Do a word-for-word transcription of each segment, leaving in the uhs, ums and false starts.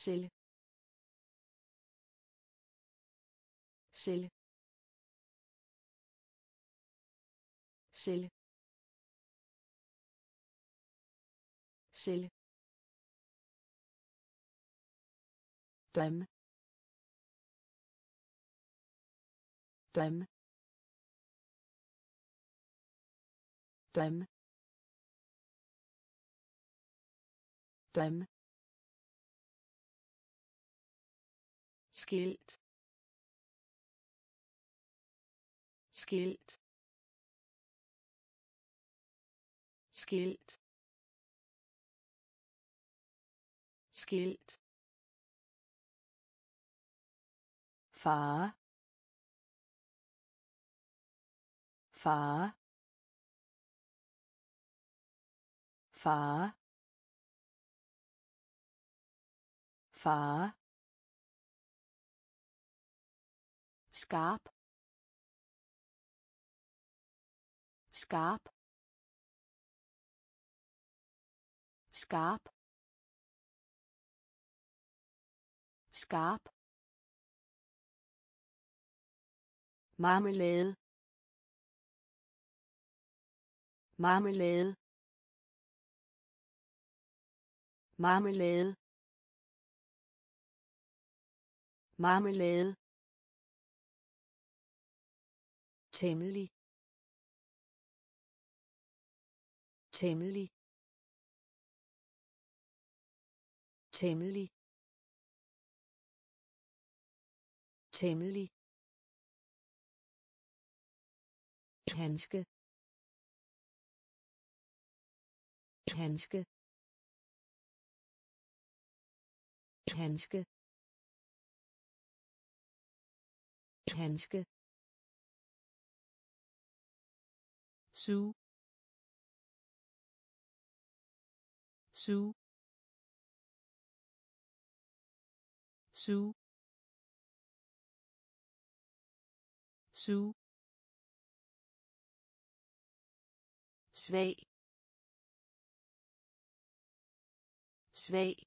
celle celle celle celle drømme drømme drømme drømme skilt skilt skilt skilt far far far far skarp skarp skarp skarp marmelade marmelade marmelade marmelade temmelig temmelig temmelig temmelig handske handske handske handske Sue Sue Sue Sue svag svag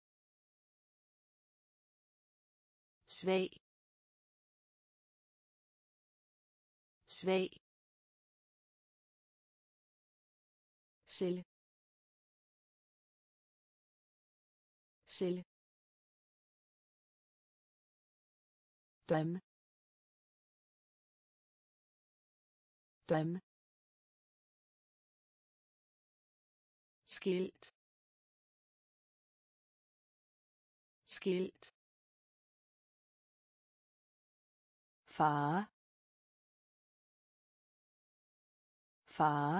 svag svag celle celle drømme drømme skilt skilt far far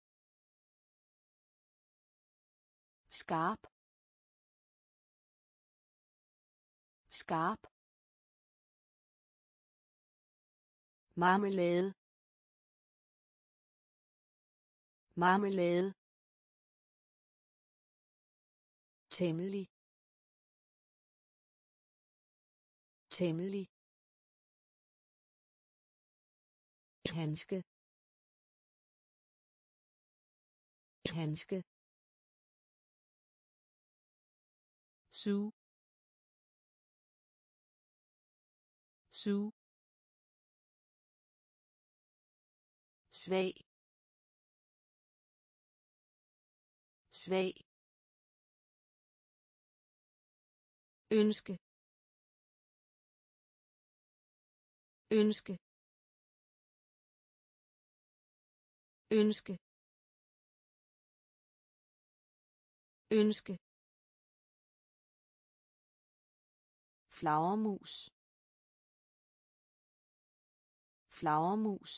skarp skarp marmelade marmelade temmelig temmelig handske handske Sue Sue svag svag ønske ønske ønske ønske flagermus flagermus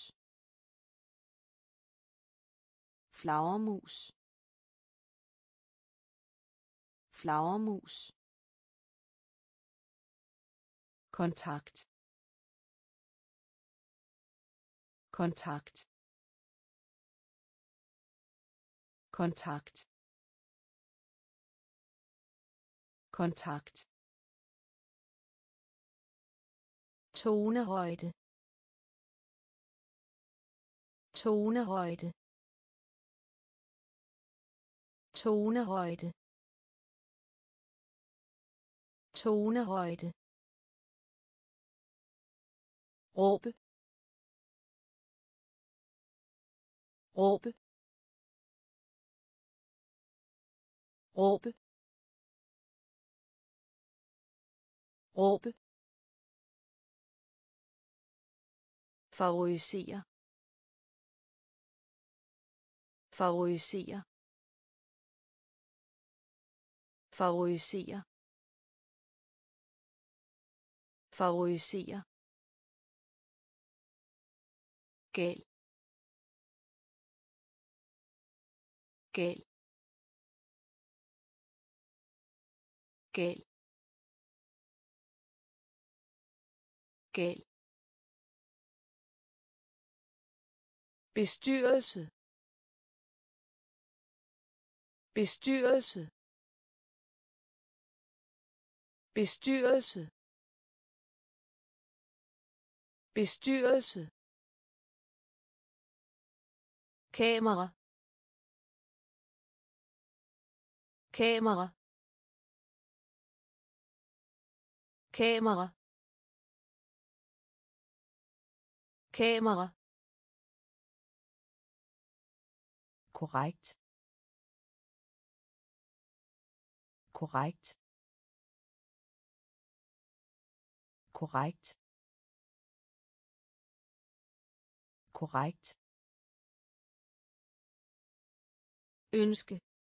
flagermus flagermus kontakt kontakt kontakt kontakt tonehøjde tonehøjde tonehøjde tonehøjde, råbe, råbe, råbe, råbe, favorisere, favorisere, favorisere, favorisere, gal, gal, gal, gal, bestyrelse, bestyrelse, bestyrelse, bestyrelse, kamera, kamera, kamera, kamera, korrekt, korrekt, korrekt, korrekt, ønske,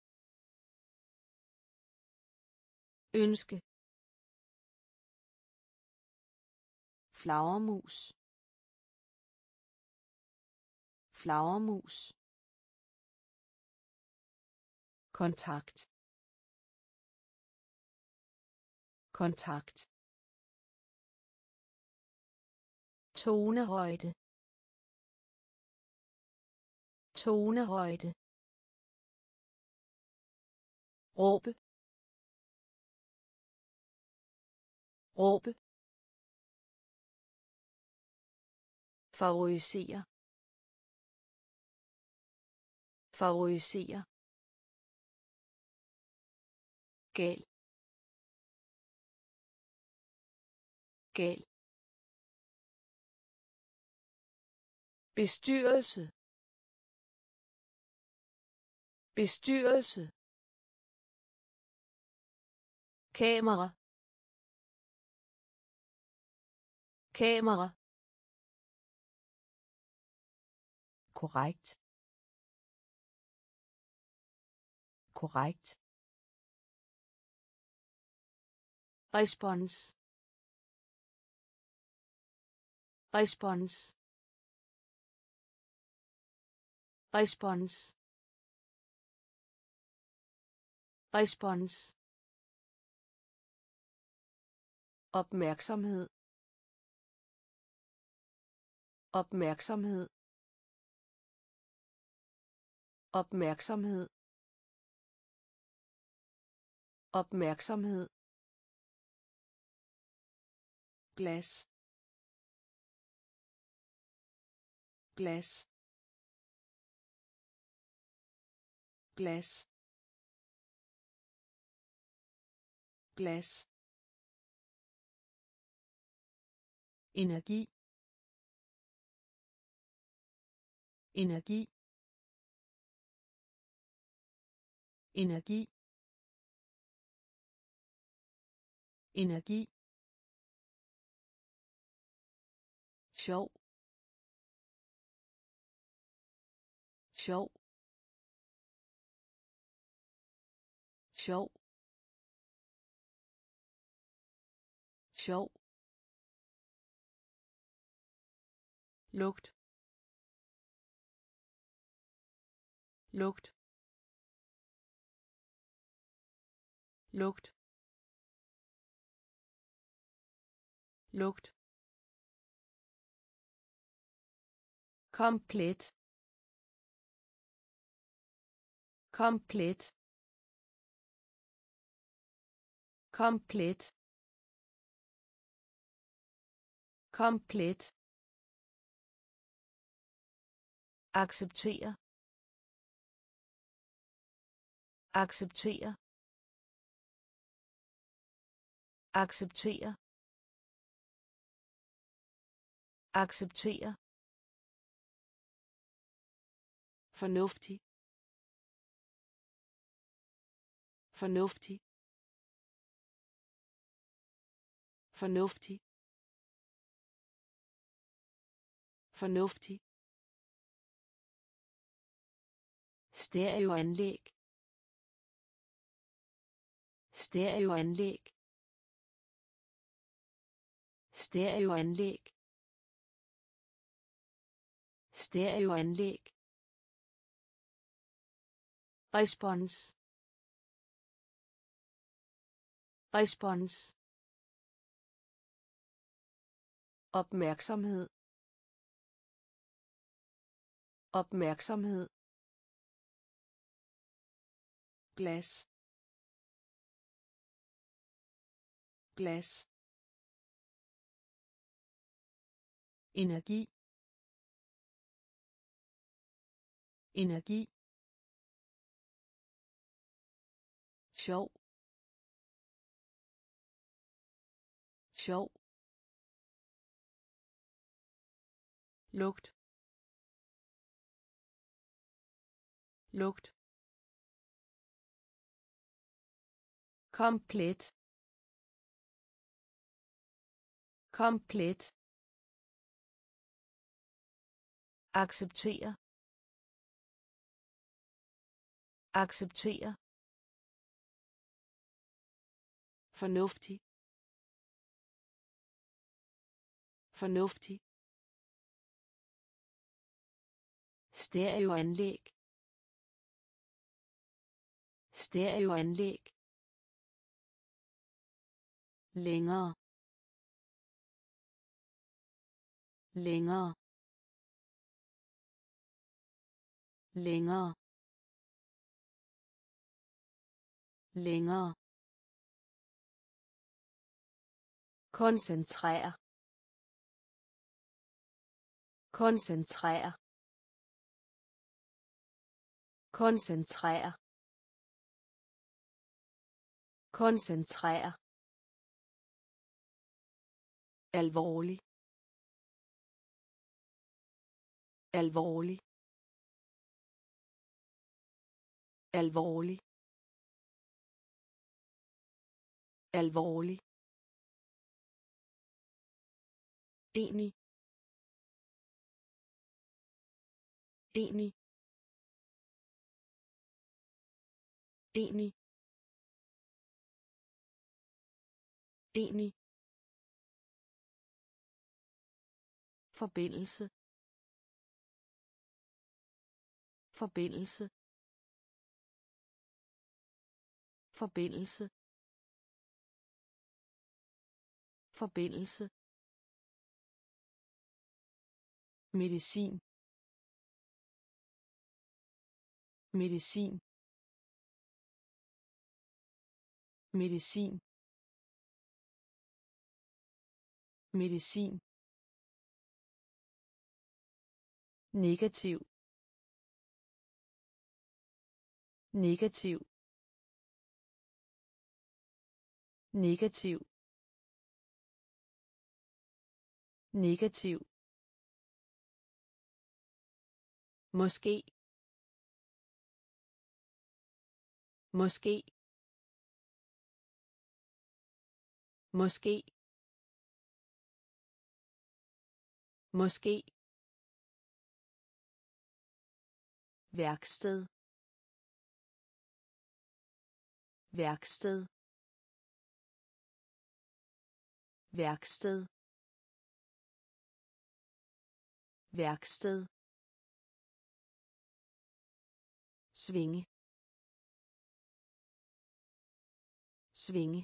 ønske, flagermus, flagermus, kontakt, kontakt, tonehøjde, tonehøjde, råbe, råbe, favorisere, favorisere, gal, gal, bestyrelse, bestyrelse, kamera, kamera, korrekt, korrekt, respons, respons, respons, respons, opmærksomhed, opmærksomhed, opmærksomhed, opmærksomhed, glas, glas, glas, glas, energi, energi, energi, energi, sjov, sjov, sjov, sjov, lugt, lugt, lugt, lugt, komplet, komplet, komplet, komplet, acceptere, acceptere, acceptere acceptere fornuftig fornuftig fornuftig fornuftig stereoanlæg stereoanlæg stereoanlæg stereoanlæg respons respons opmærksomhed opmærksomhed glas glas energi energi sjov sjov lugt lugt komplet komplet acceptere acceptere fornuftig fornuftig stereoanlæg stereoanlæg længere længere længere længere koncentrere koncentrere koncentrere koncentrere alvorlig alvorlig alvorlig alvorlig enig enig enig enig forbindelse forbindelse forbindelse forbindelse medicin medicin medicin medicin negativ negativ negativ negativ måske måske måske måske værksted værksted værksted værksted svinge svinge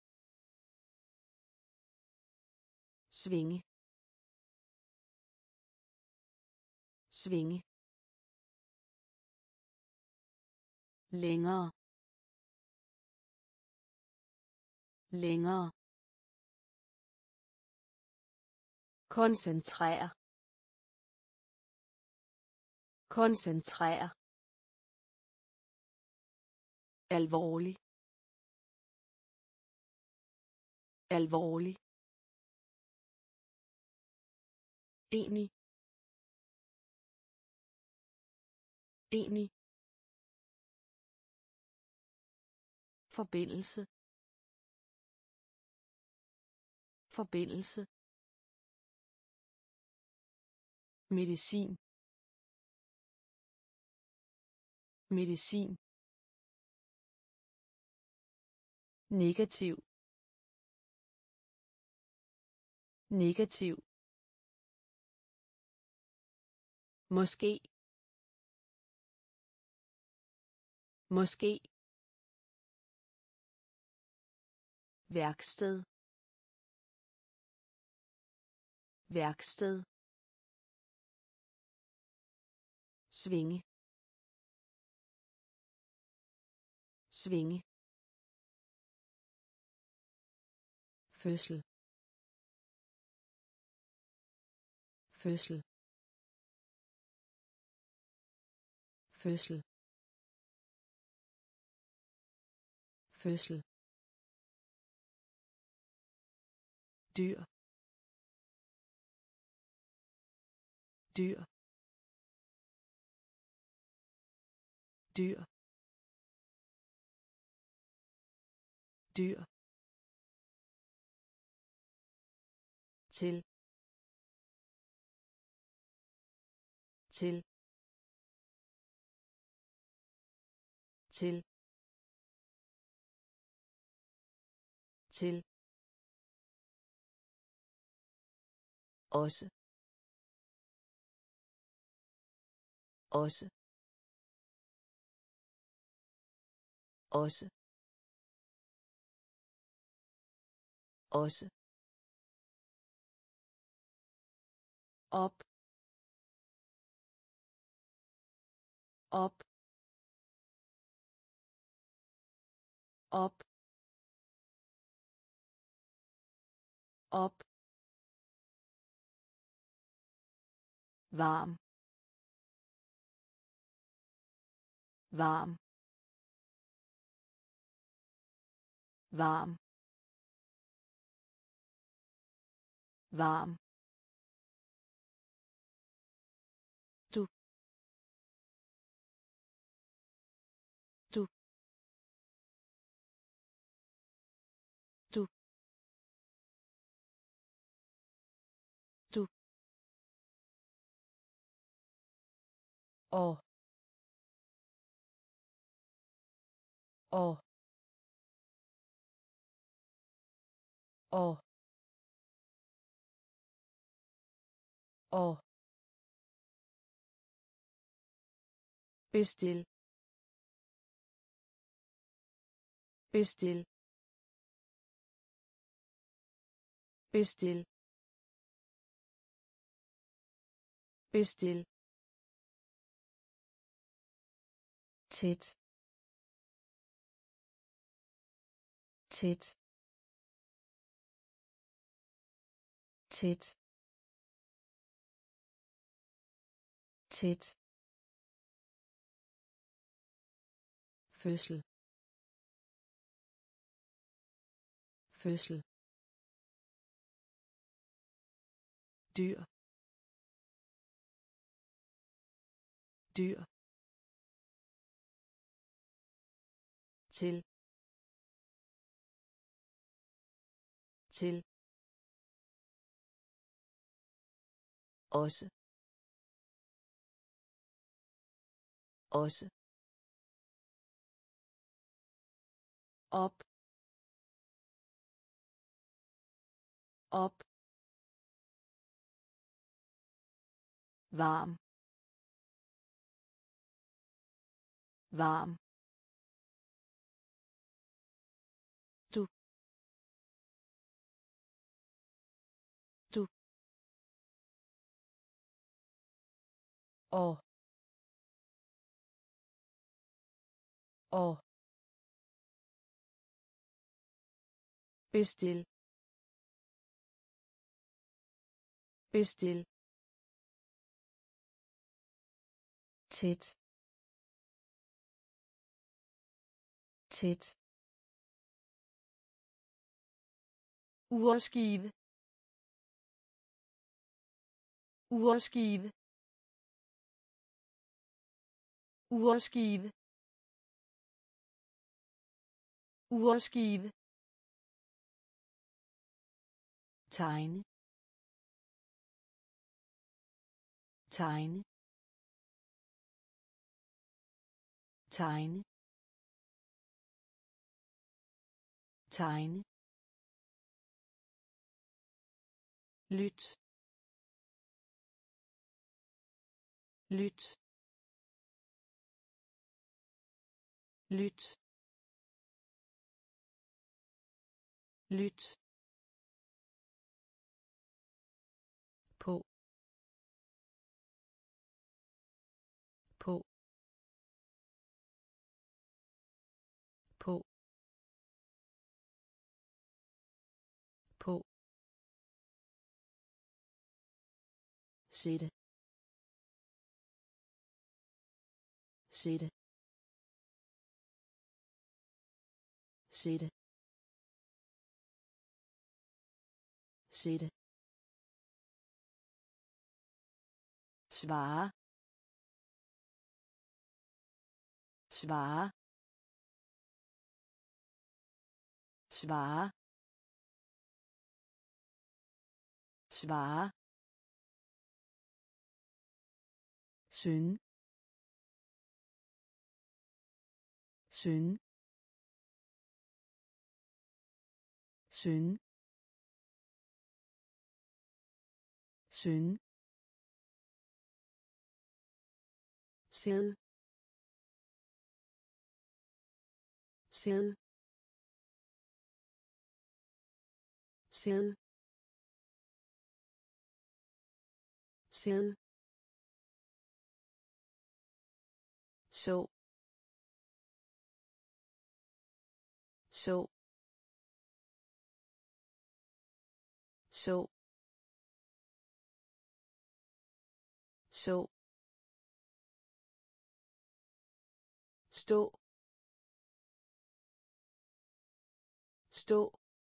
svinge svinge længere længere koncentrere koncentrere alvorlig alvorlig, enig, enig, forbindelse, forbindelse, medicin, medicin, negativ, negativ, måske, måske, værksted, værksted, svinge, svinge, fødsel, fødsel, fødsel, fødsel, dyr, dyr, dyr, dyr, til, til, til, til, også, også, også, også, op, op, op, op, varm, varm, varm, varm, du, du, du, du, og, og, og, og, bestil, bestil, bestil, bestil, tæt, tæt, tæt, tæt, fødsel, fødsel, dyr, dyr, til, til, også, også, op, op, varm, varm, du, du, og, og, bestil, bestil, tæt, tæt, urskive urskive urskive urskive tegne tegne tegne tegne lyt lyt lyt lyt på på på på sætte sætte sætte sætte svare svare svare svare synge synge synge synge sæd sæd sæd sæd så så så så stå stå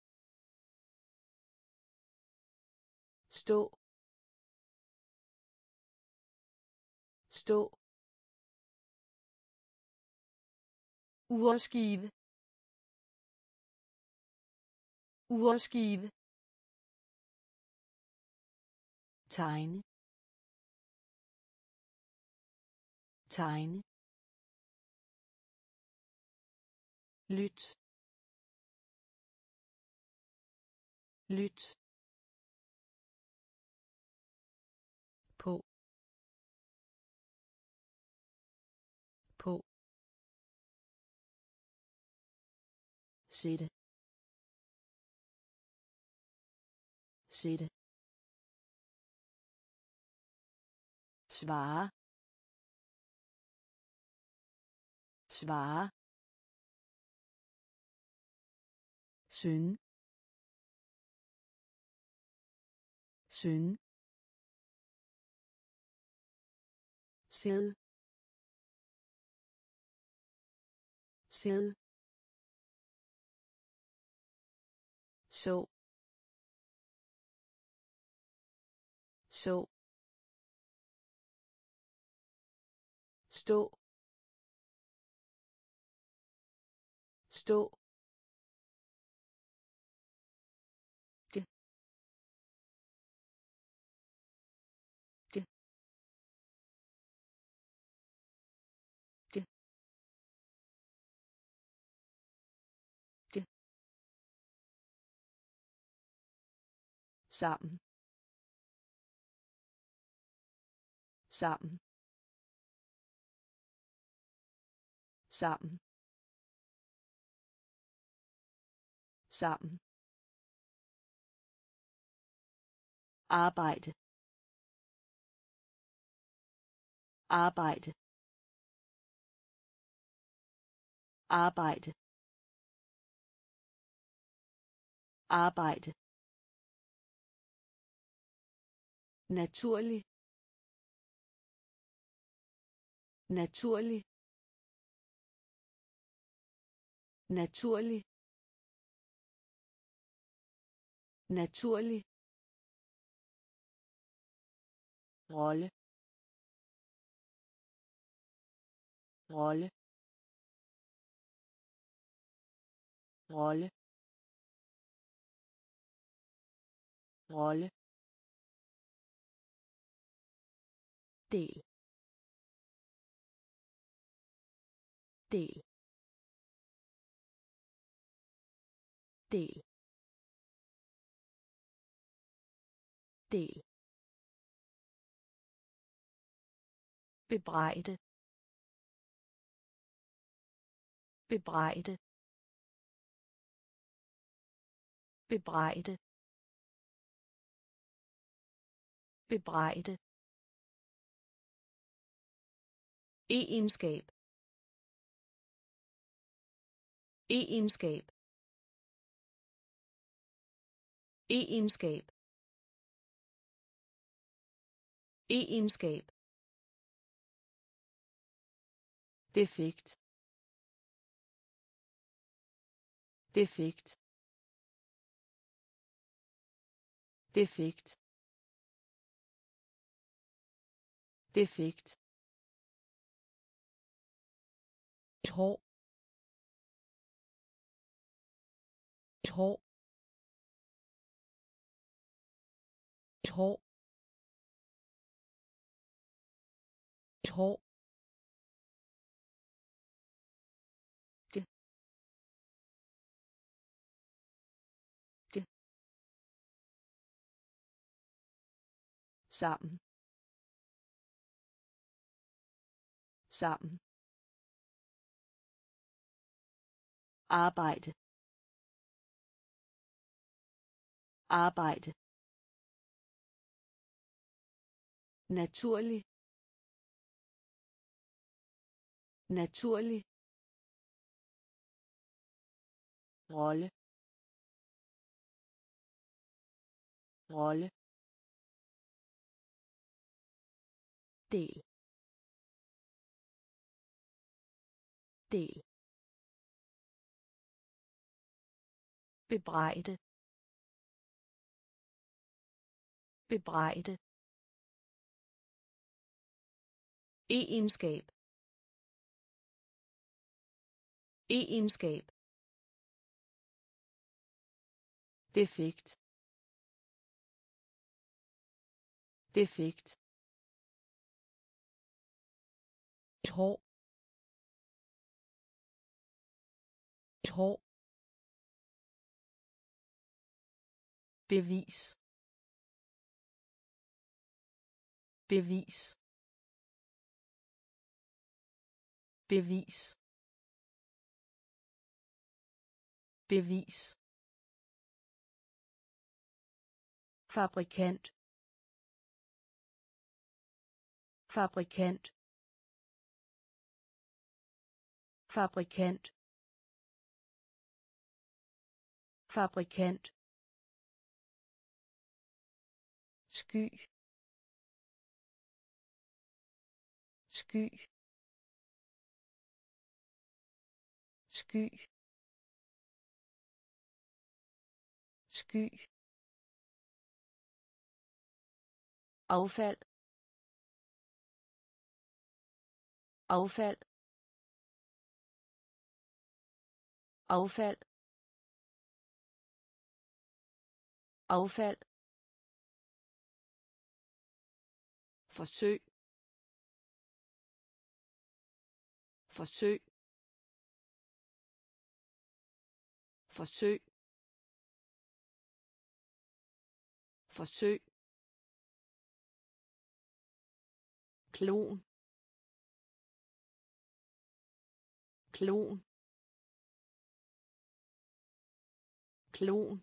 stå stå urskive urskive tegne tegne lyt lyt på på sætte sætte svare svare synge synge sæd sæd så så stå stå det det det det sammen sammen sammen sammen arbejde arbejde arbejde arbejde naturlig naturlig naturlig naturlig rolle rolle rolle rolle del del del del bebrejde bebrejde bebrejde bebrejde egenskab egenskab egenskab egenskab defekt defekt defekt defekt et hår et hår et hår et hår det det sammen sammen arbejde arbejde naturlig naturlig rolle rolle del del bebrejde bebrejde egenskab egenskab defekt defekt et hår et hår bevis bevis bevis bevis fabrikant fabrikant fabrikant fabrikant sky sky sky sky affald affald affald affald forsøg forsøg forsøg forsøg klon klon klon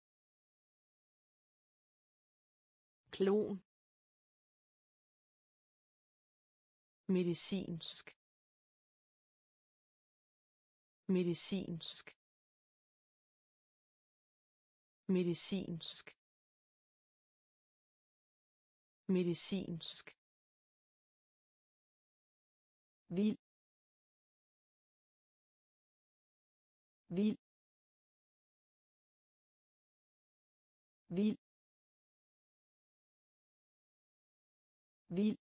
klon medicinsk medicinsk medicinsk medicinsk vild vild vild vild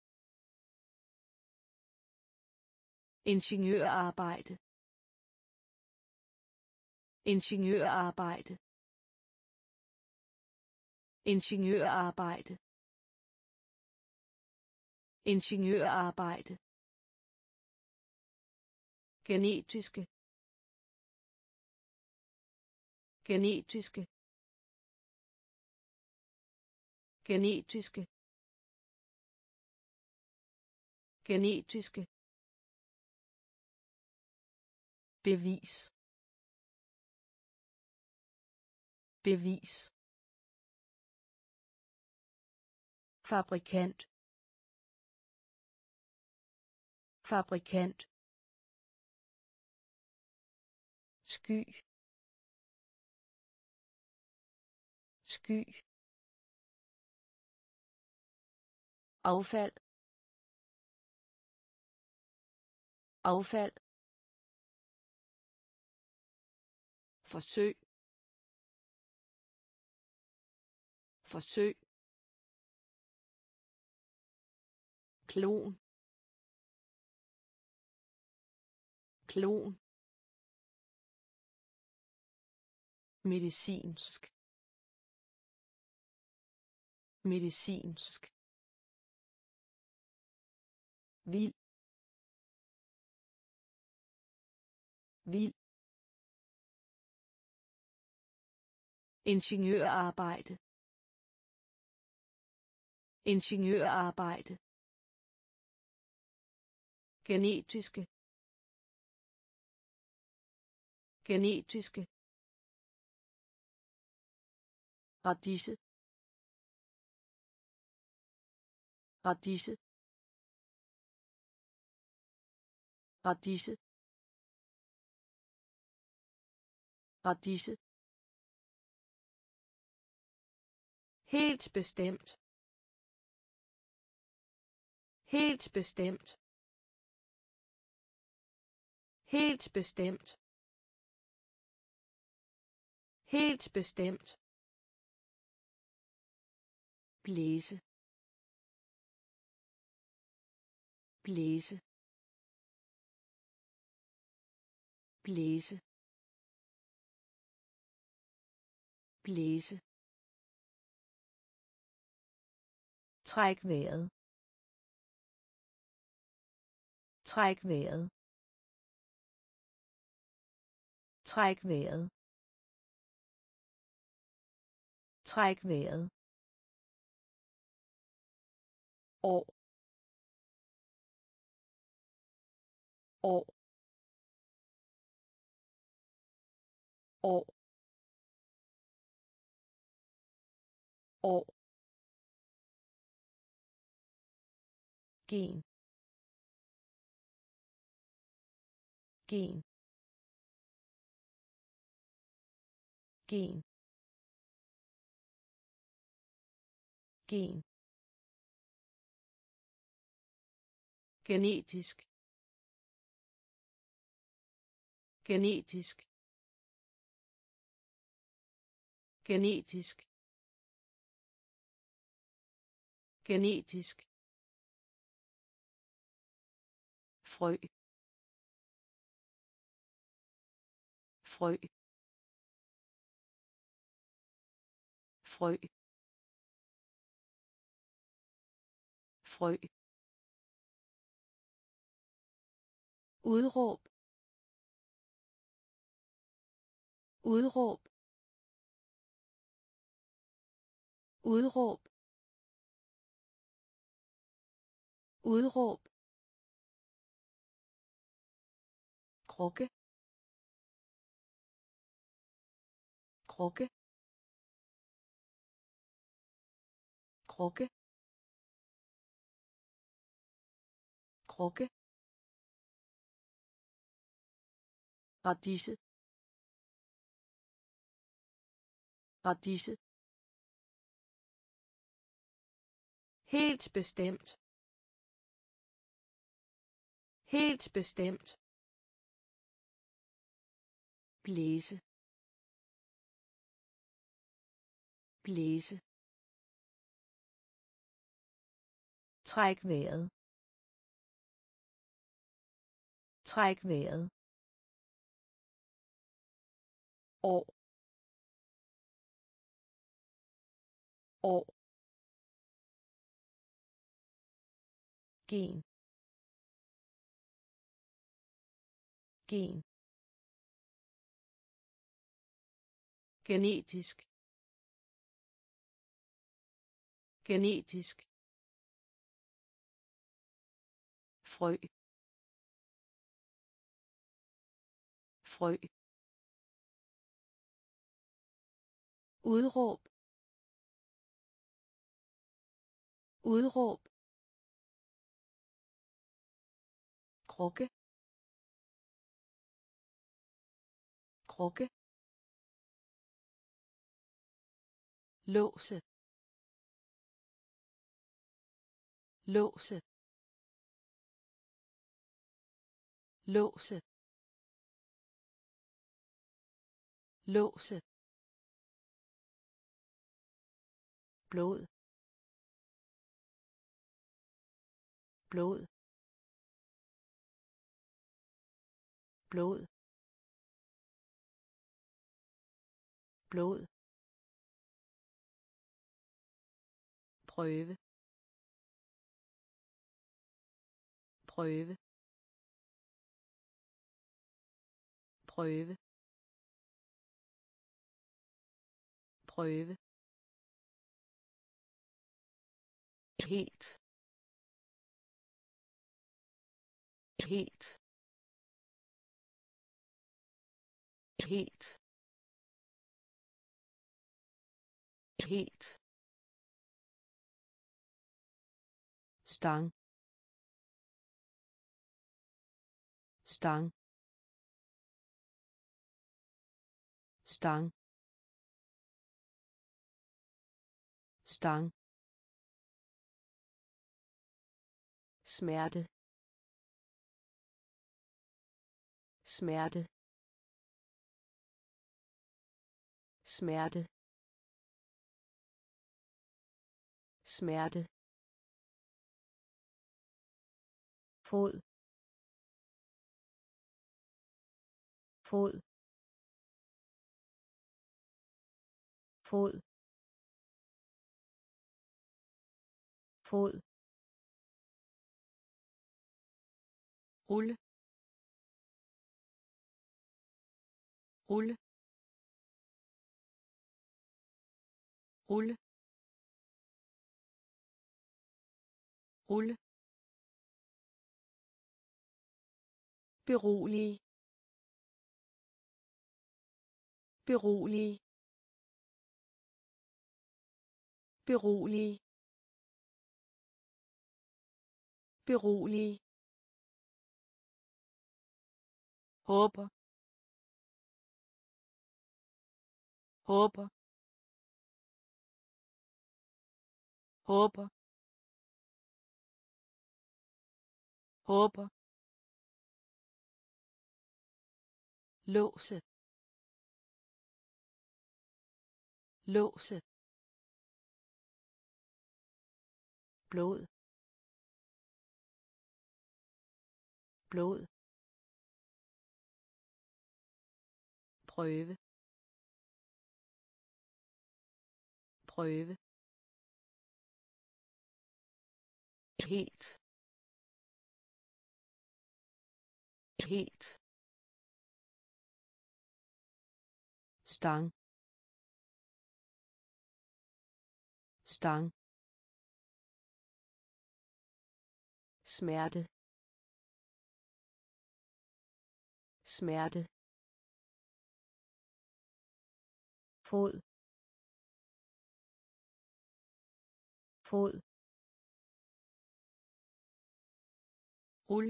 ingeniørarbejde ingeniørarbejde ingeniørarbejde ingeniørarbejde genetiske genetiske genetiske genetiske bevis bevis fabrikant fabrikant sky sky affald affald forsøg forsøg klon klon medicinsk medicinsk vild vild ingeniørarbejde ingeniørarbejde genetiske genetiske radise radise radise radise helt bestemt helt bestemt helt bestemt helt bestemt blæse blæse blæse blæse træk vejret træk vejret træk vejret træk vejret år år år år gen gen gen gen genetisk genetisk genetisk genetisk frø frø frø frø udråb udråb udråb udråb krukke krukke krukke krukke radise radise helt bestemt helt bestemt blæse blæse, træk vejret, træk vejret, år, år, gen, gen, genetisk, genetisk, frø, frø, udråb, udråb, krukke, krukke, låse, låse, låse, låse, blod, blod, blod, blod, prøve, prøve, prøve, prøve, helt, helt, helt, helt, stang, stang, stang, stang, smerte, smerte, smerte, smerte, fod, fod, fod, fod, rulle, rulle, rulle, rulle, berolig, berolig, berolig, berolig, håber, håber, håber, håber, låse, låse, blod, blod, prøve, prøve, helt, helt, stang, stang, smerte, smerte, fod, fod, rulle,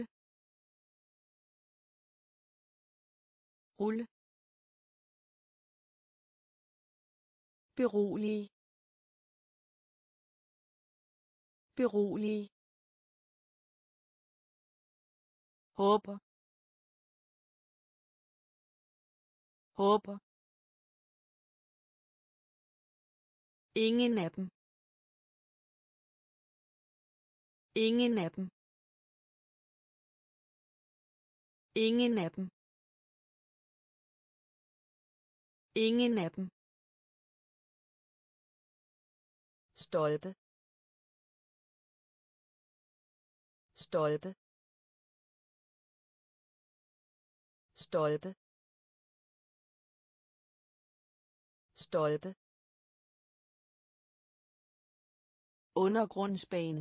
rulle, berolig, berolig, håber, håber, Ingen af dem. Ingen af dem. Ingen af dem. Ingen af dem. Stolpe. Stolpe. Stolpe. Stolpe. Undergrundsbane.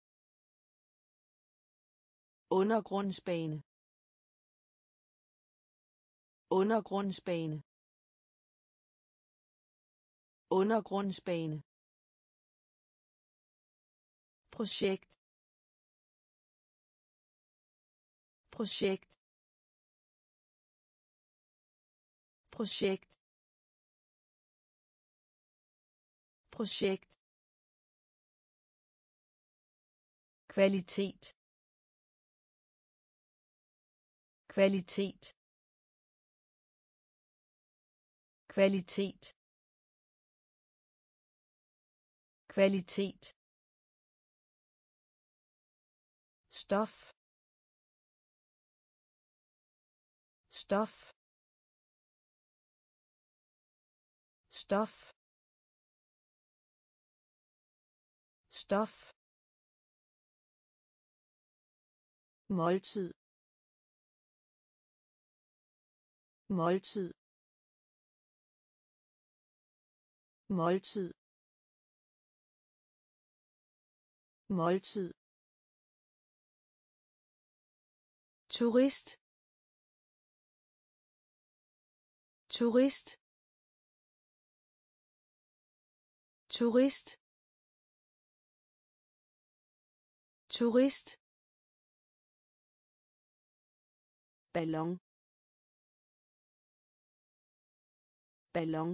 Undergrundsbane. Undergrundsbane. Undergrundsbane. Projekt. Projekt. Projekt. Projekt. Kvalitet. Kvalitet. Kvalitet. Kvalitet. Stof. Stof. Stof. Stof. Måltid. Måltid. Måltid. Måltid. Turist. Turist. Turist. Turist. Ballon. Ballon.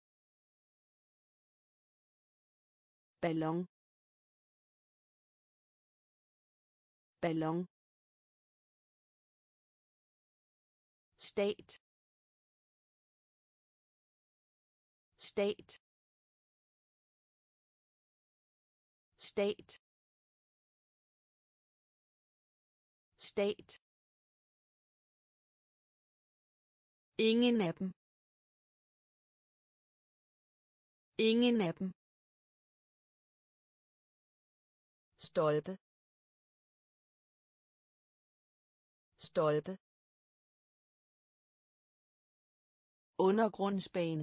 Ballon. Ballon. Stat. Stat. Stat. Stat. Ingen af dem. Ingen af dem. Stolpe. Stolpe. Undergrundsbane.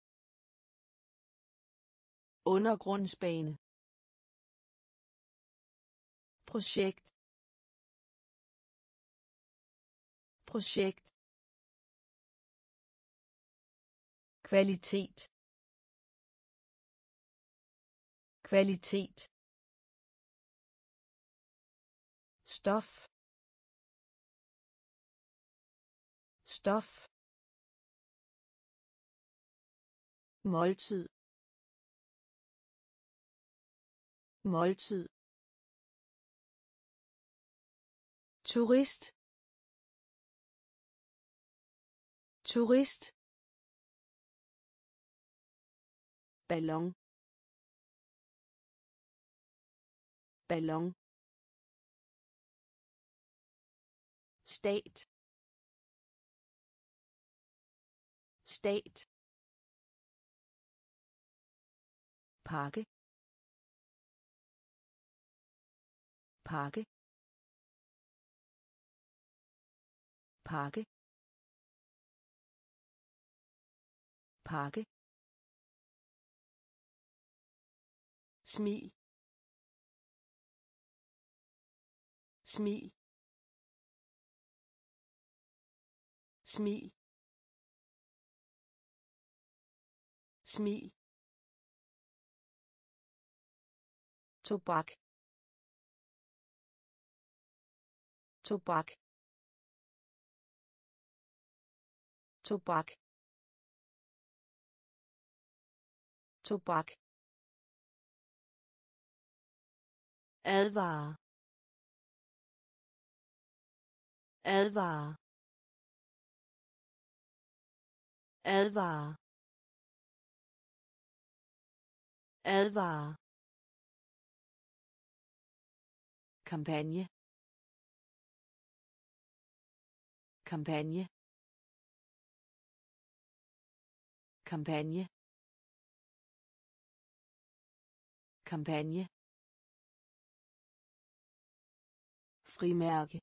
Undergrundsbane. Projekt. Projekt. Kvalitet. Kvalitet. Stof. Stof. Måltid. Måltid. Turist. Turist. Ballon. Ballon. Stat. Stat. Pakke. Pakke. Pakke. Pakke. Smil. Smil. Smil. Smil. Tobak. Tobak. Tobak. Tobak. Advare. Advare. Advare. advare, kampagne, kampagne, kampagne, kampagne, frimærke,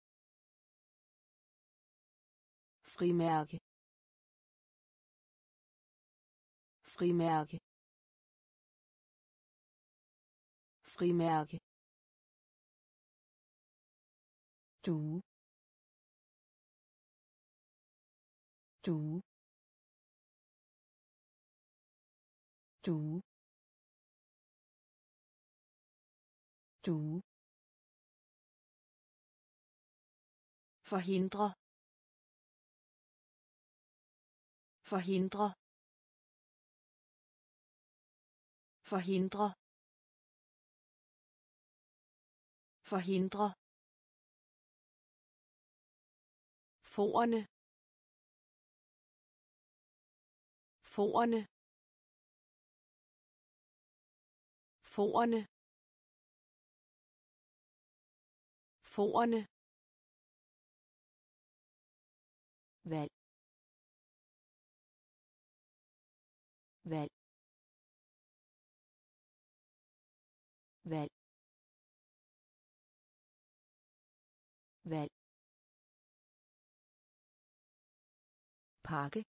frimærke, frimærke, frimærke, du, du, du, du, forhindre, forhindre, forhindre, forhindre, forerne, forerne, forerne, forerne, valg, valg, valg, valg, pakke,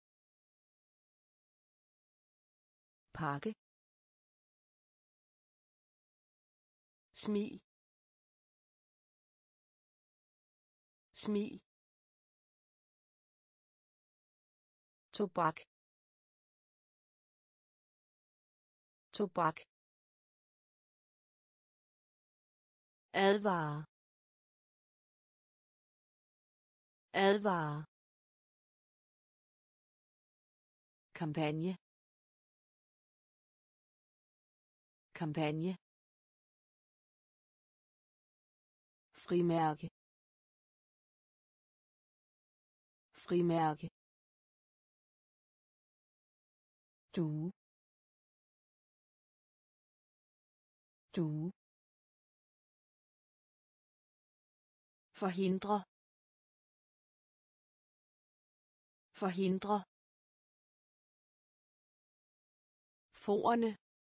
pakke, smil, smil, tobak, tobak, advare, advare, kampagne, kampagne, frimærke, frimærke, du, du, forhindre, forhindre, forerne,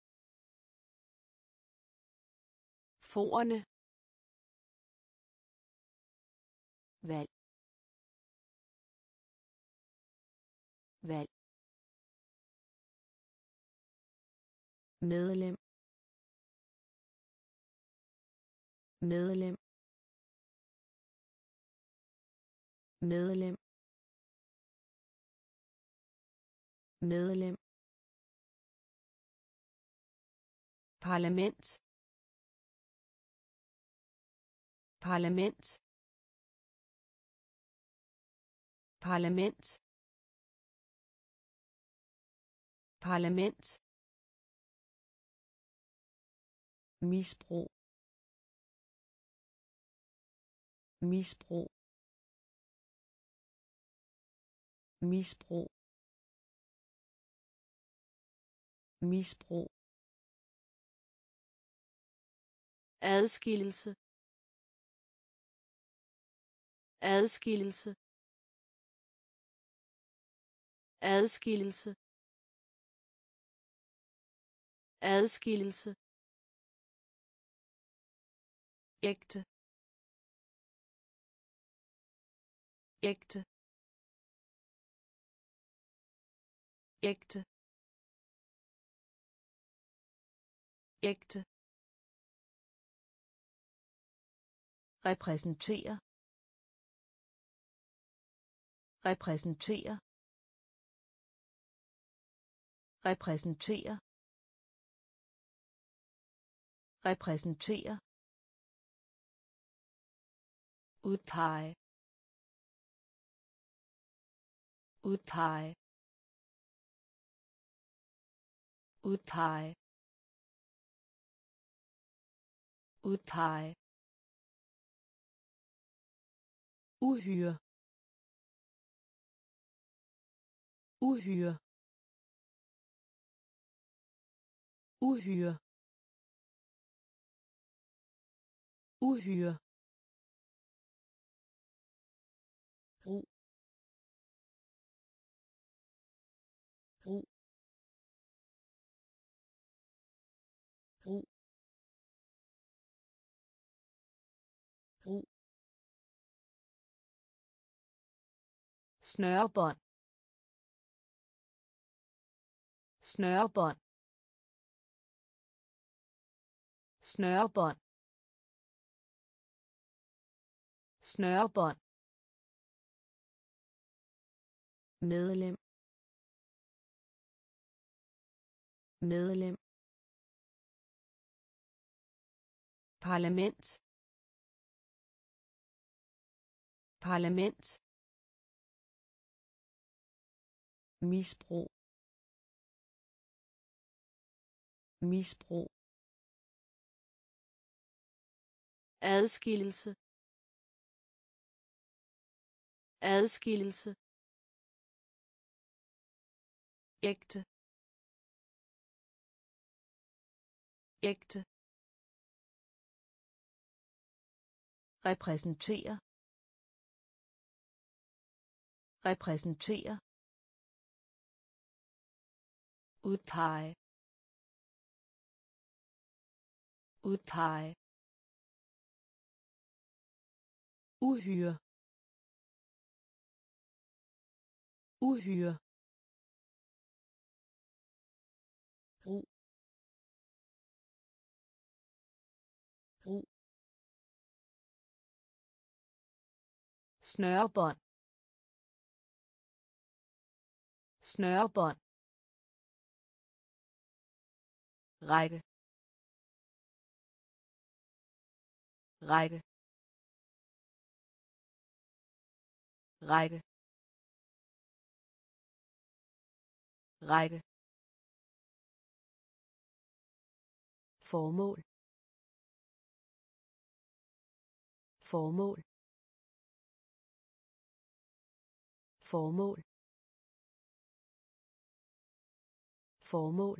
forerne, valg, valg, medlem, medlem, medlem, medlem, parlament, parlament, parlament, parlament, misbrug, misbrug, misbrug, misbrug, adskillelse, adskillelse, adskillelse, adskillelse, ægte, ægte, ægte, ægte, repræsentere, repræsentere, repræsentere, repræsentere, udpege, udpege, udpege, udpege, uhyre, uhyre, uhyre, uhyre, brug, brug, brug, brug, snørebånd, snørebånd, snørebånd, snørebånd, medlem, medlem, parlament, parlament, misbrug, misbrug, adskillelse, adskillelse, ægte, ægte, repræsentere, repræsentere, udpege, udpege, uhyre, uhyre, brug, brug, snørebånd, snørebånd, række, række, række, række, formål, formål, formål, formål,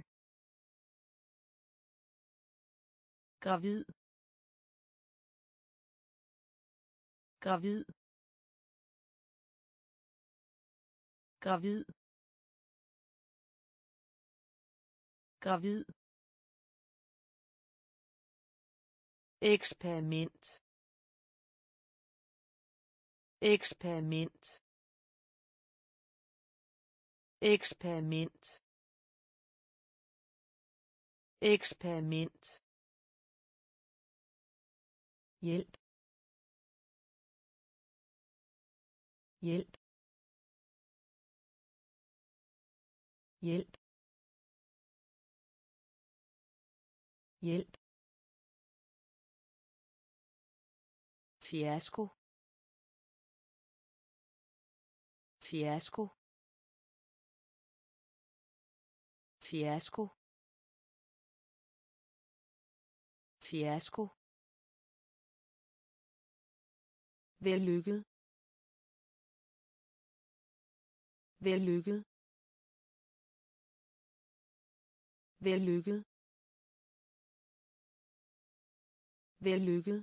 gravid, gravid, gravid, gravid, eksperiment, eksperiment, eksperiment, eksperiment, hjælp, hjælp, hjælp, hjælp, fiasko, fiasko, fiasko, fiasko, vellykket, vellykket, vellykket, vellykket,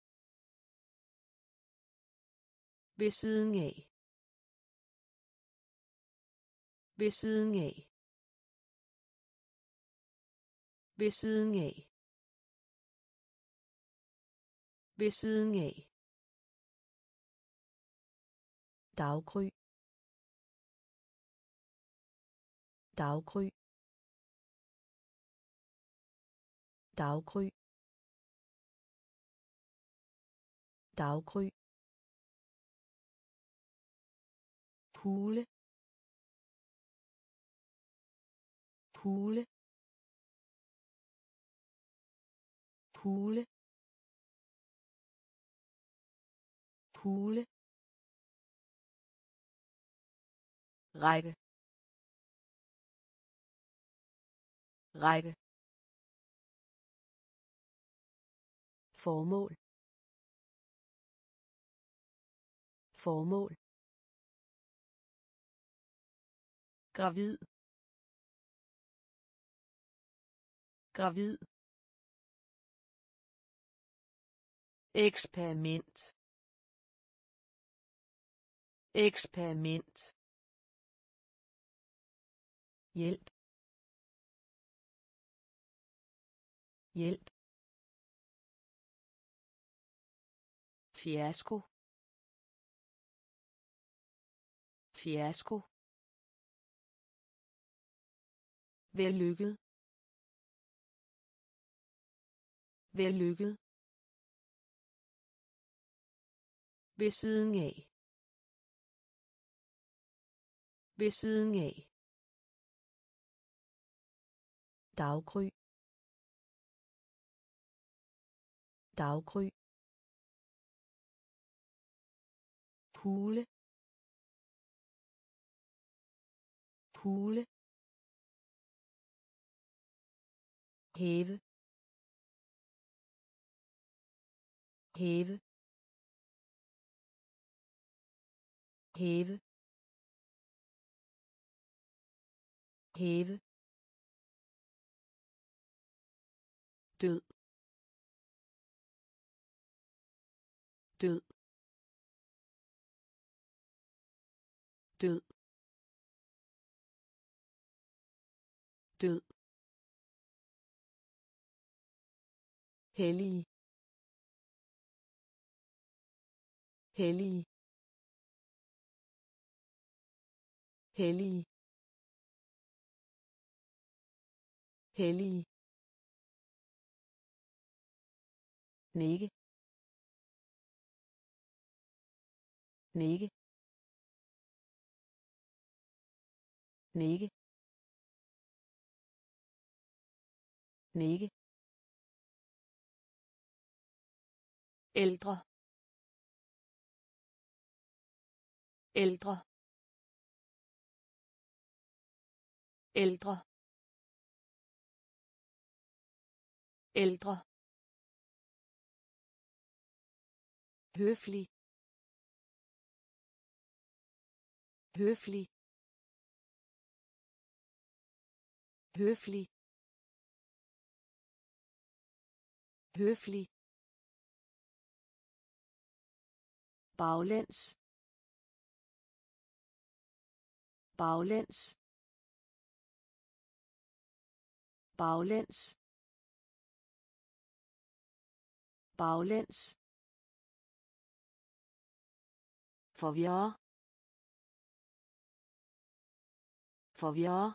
ved siden af, ved siden af, ved siden af, ved siden af, daggry, daggry, daggry, daggry, hule, hule, hule, hule, række, række, formål, formål, gravid, gravid, eksperiment, eksperiment, hjælp, hjælp, fiasko, fiasko, vellykket, vellykket, ved siden af, ved siden af, daggry, daggry, hule, hule, hæve, hæve, hæve, hæve, død, død, død, død, hellig, hellig, hellig, hellig, nikke, nikke, nikke, nikke, ældre, ældre, ældre, ældre, høflig, høflig, høflig, høflig, baglæns, baglæns, baglæns, baglæns, forvirre, forvirre,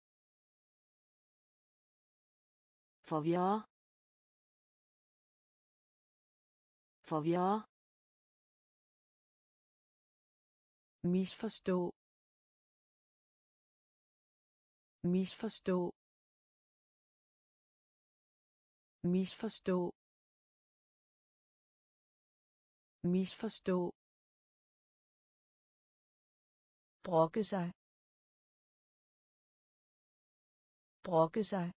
forvirre, forvirre, misforstå, misforstå, misforstå, misforstå, brokke sig, brokke sig,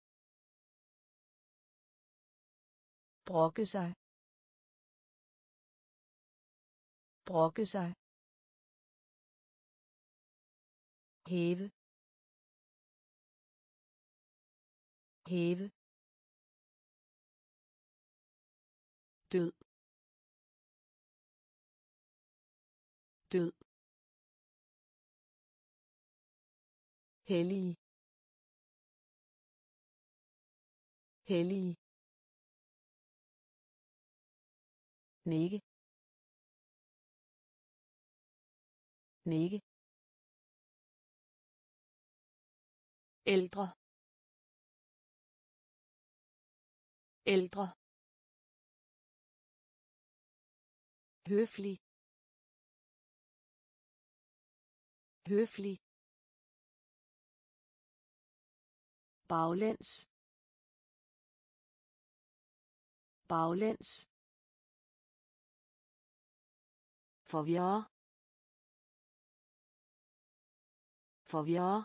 brokke sig, brokke sig, hæve, hæve, død, død, hellig, hellig, nikke, nikke, ældre, ældre, høflig, høflig, baglæns, baglæns, forvirre, forvirre,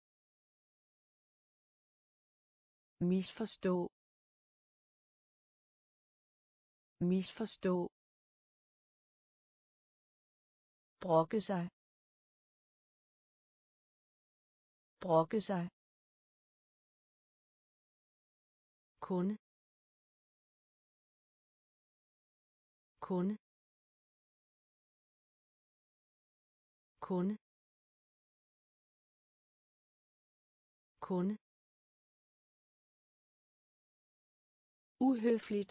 misforstå, misforstå, brokke sig, brokke sig, kunde kunde kunde kunde uhøfligt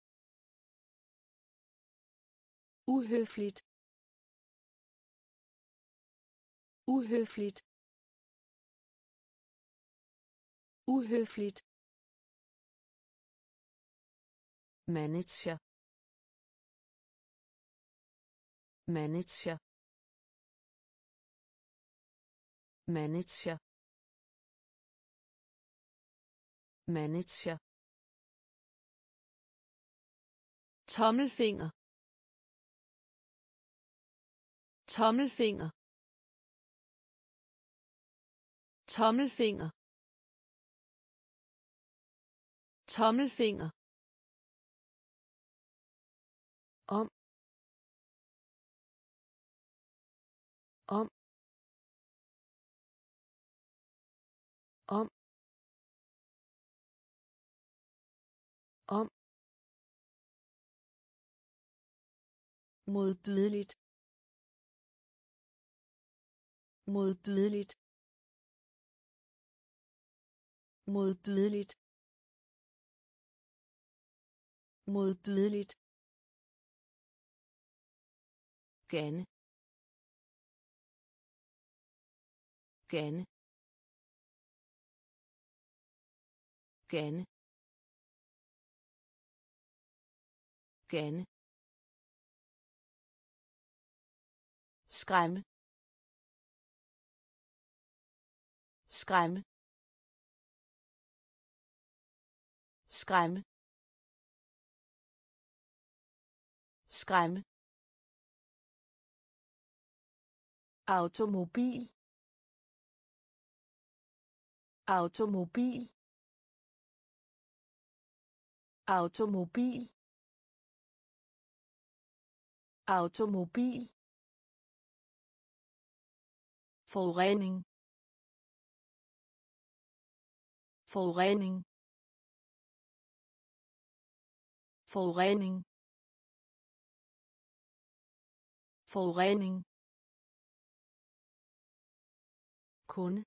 uhøfligt uhøfligt uhøfligt manager manager manager manager tommelfinger tommelfinger tommelfinger tommelfinger om om om om modbydeligt modbydeligt modbydeligt modbydeligt gerne gerne gerne gerne skræmme skræmme skræmme skræmme automobil automobil automobil automobil forurening forurening forurening forurening kunde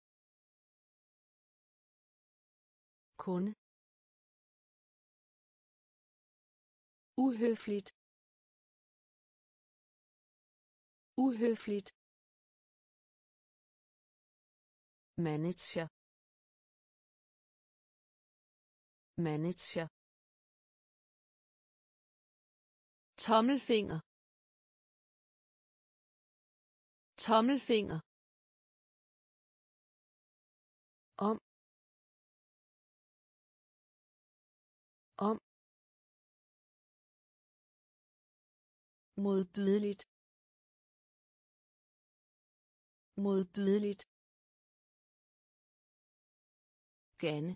kunde uhøfligt uhøfligt manager manager tommelfinger tommelfinger om om modbydeligt modbydeligt gerne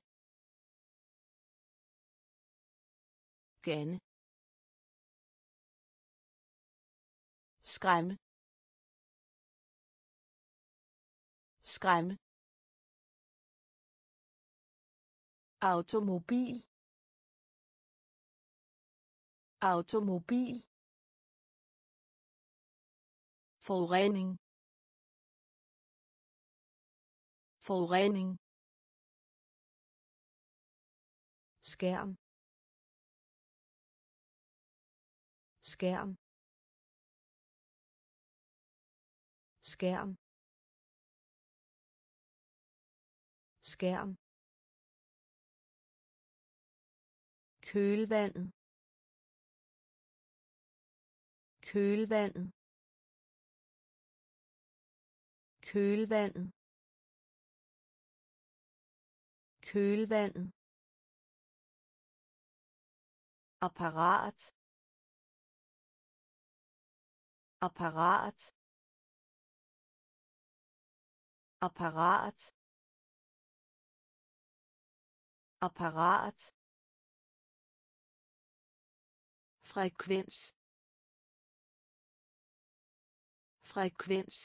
gerne skræmme skræmme automobil automobil forurening forurening skærm skærm skærm skærm kølvandet kølvandet kølvandet kølvandet apparat apparat apparat apparat frekvens frekvens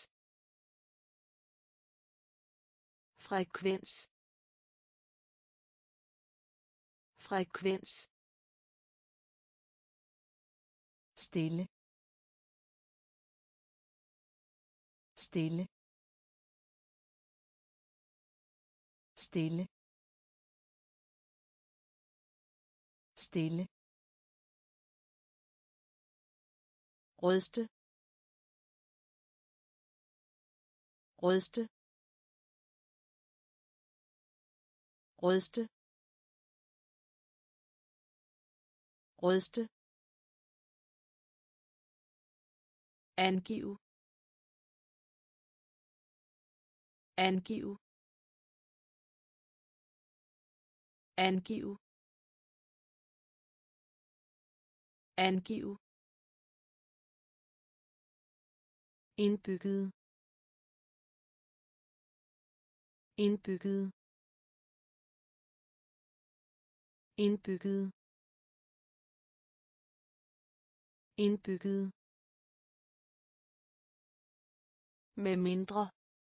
frekvens frekvens, stille, stille, stille, stille, ryste, ryste, ryste, ryste, angiv, angiv, angiv, angiv, indbygget, indbygget, indbygget, indbygget, med mindre,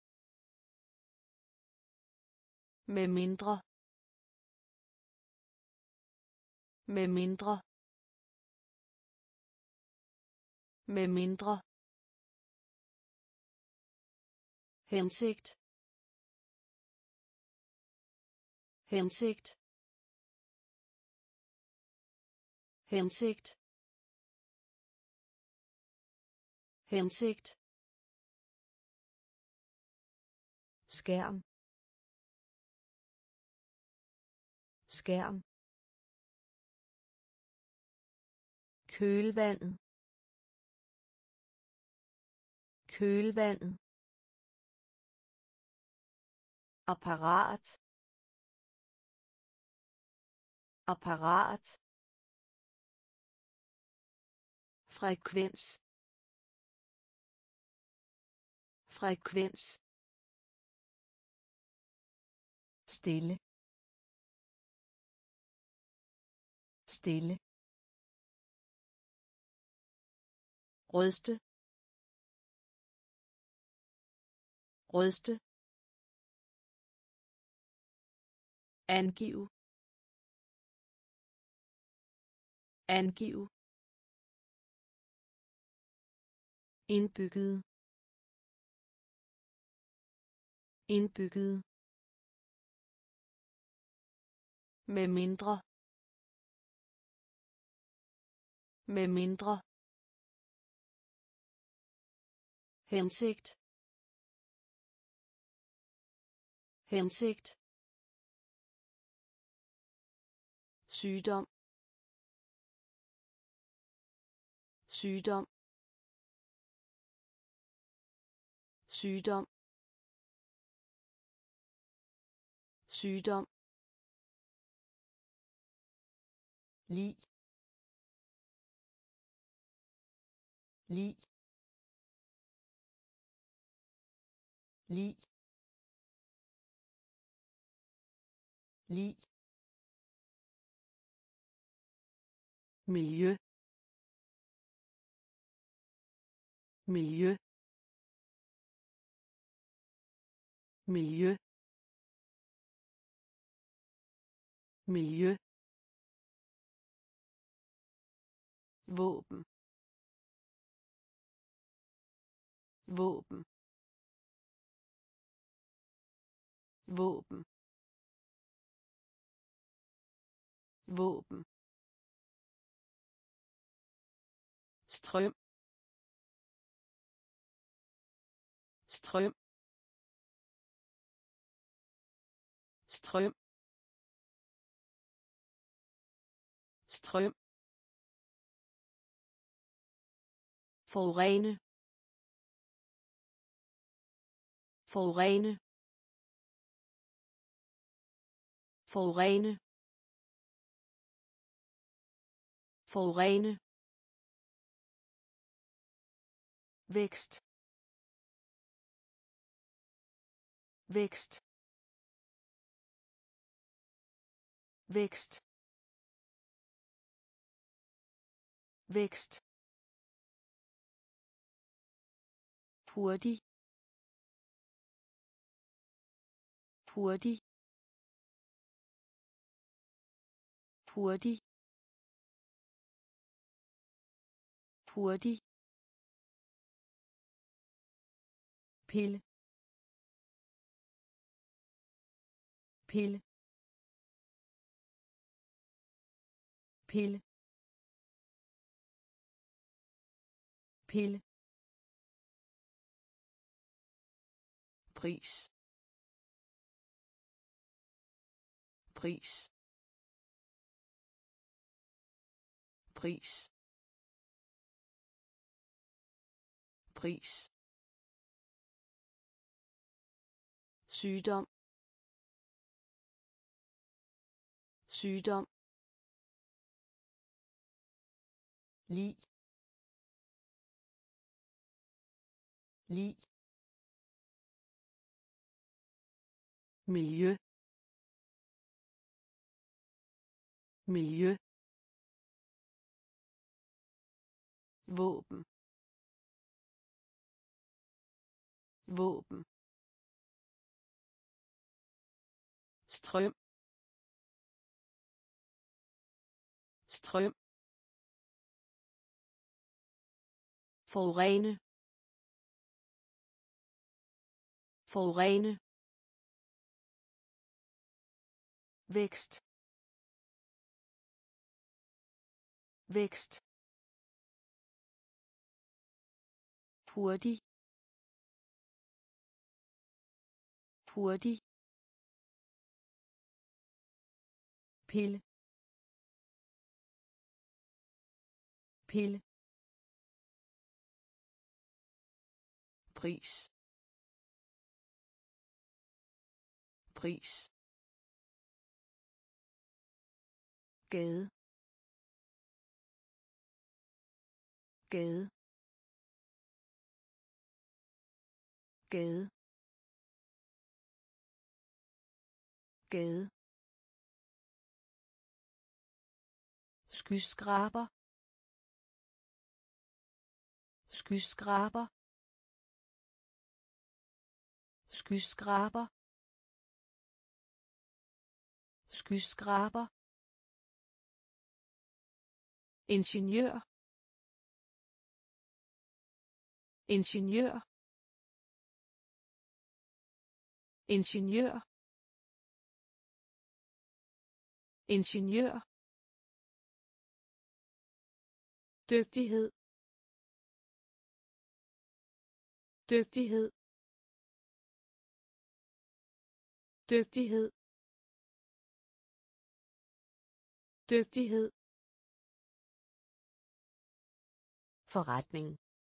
med mindre, med mindre, med mindre, hensigt, hensigt, hensigt, hensigt, skærm, skærm, kølvandet, kølvandet, apparat, apparat, frekvens, frekvens, stille, stille, ryste, ryste, angiv, angiv, indbygget, indbygget, med mindre, med mindre, hensigt, hensigt, sygdom, sygdom, sygdom, sygdom, lig, lig, lig, lig, miljø, miljø, miljø, miljø, våben, våben, våben, våben, strøm, strøm, strøm, strøm, forurene, forurene, forurene, forurene, vækst, vækst, vækst, vækst, hurtig, hurtig, hurtig hurtig pille pille pille pille pris pris pris pris sygdom sygdom lig lig miljø miljø våben våben strøm strøm forurene forurene vækst vækst hurtig hurtig pille pille pris pris gade gade gade gade skyskraber skyskraber skyskraber skyskraber ingeniør ingeniør ingeniør ingeniør dygtighed dygtighed dygtighed dygtighed forretning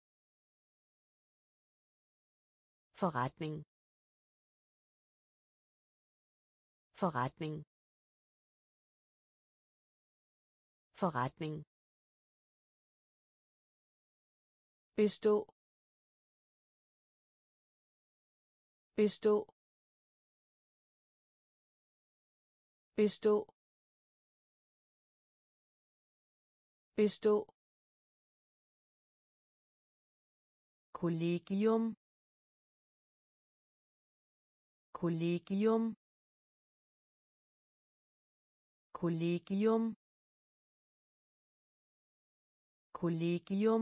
forretning forretning forretning bestå bestå bestå bestå kollegium kollegium kollegium kollegium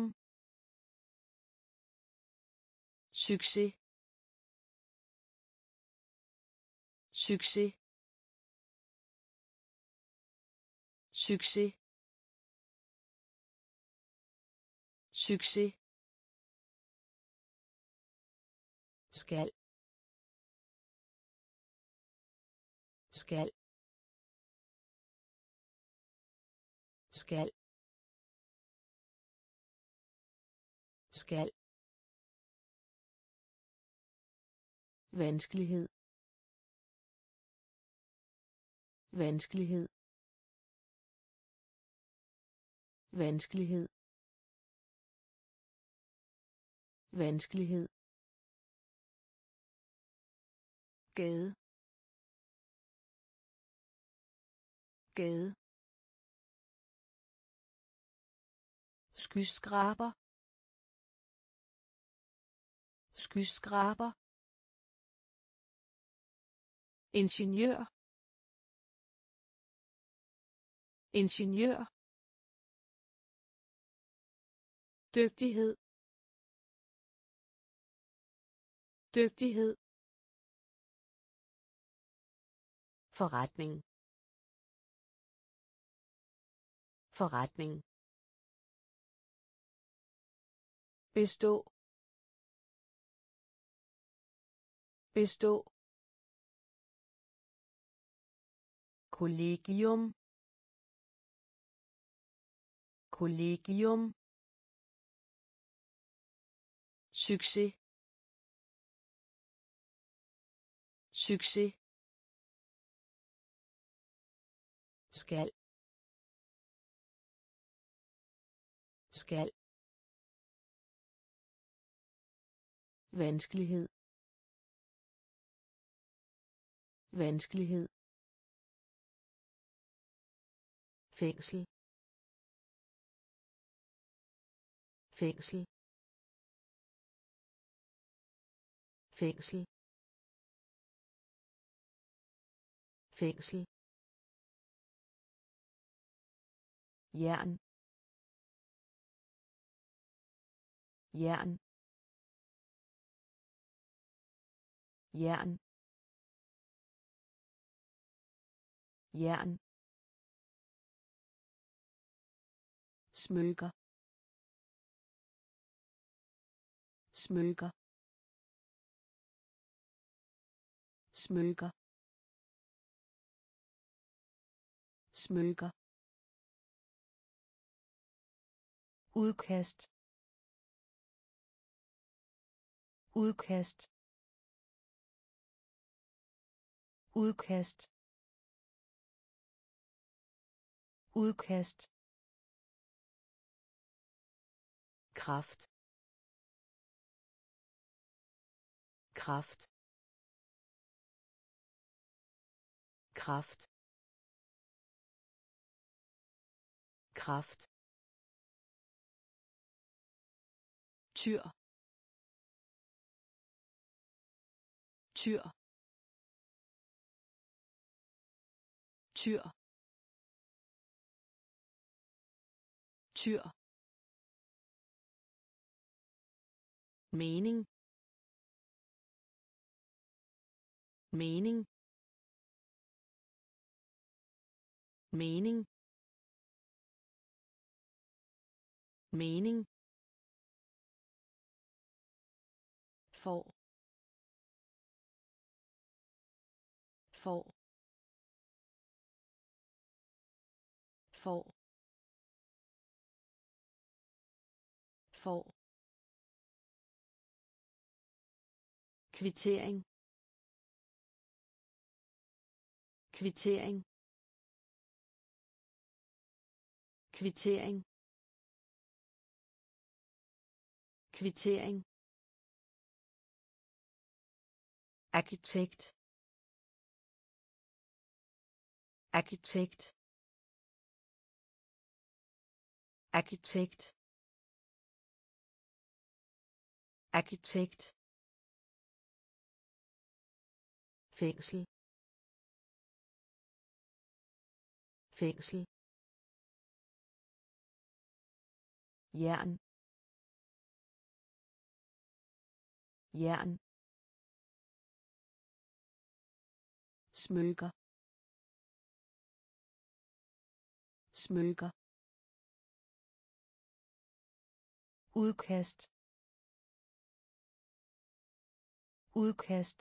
succes succes succes succes skal skal skal skal vanskelighed vanskelighed vanskelighed vanskelighed gade gade skyskraber skyskraber ingeniør ingeniør, dygtighed, dygtighed, forretning, forretning, bestå, bestå, kollegium, kollegium, succes, succes, skal, skal, vanskelighed, vanskelighed, fængsel, fængsel, fængsel, fængsel, jern, jern, jern, jern, smykker, smykker, smykker, smykker, udkast, udkast, udkast, udkast, kraft, kraft, kraft, kraft, tyr, tyr, tyr, tyr, mening, mening, mening, mening, for, for, for, for, kvittering, kvittering, kvittering, kvittering, arkitekt, arkitekt, arkitekt, arkitekt, fængsel, fængsel, jern, jern, smykker, smykker, udkast, udkast,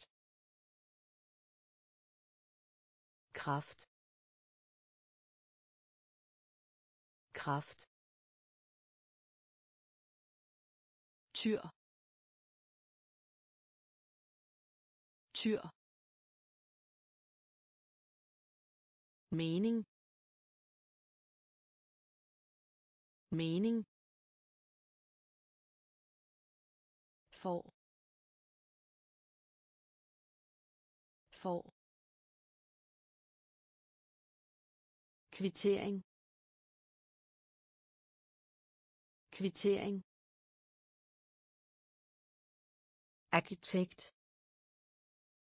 kraft, kraft, tyr, tyr, mening, mening, for, for, kvittering, kvittering, arkitekt,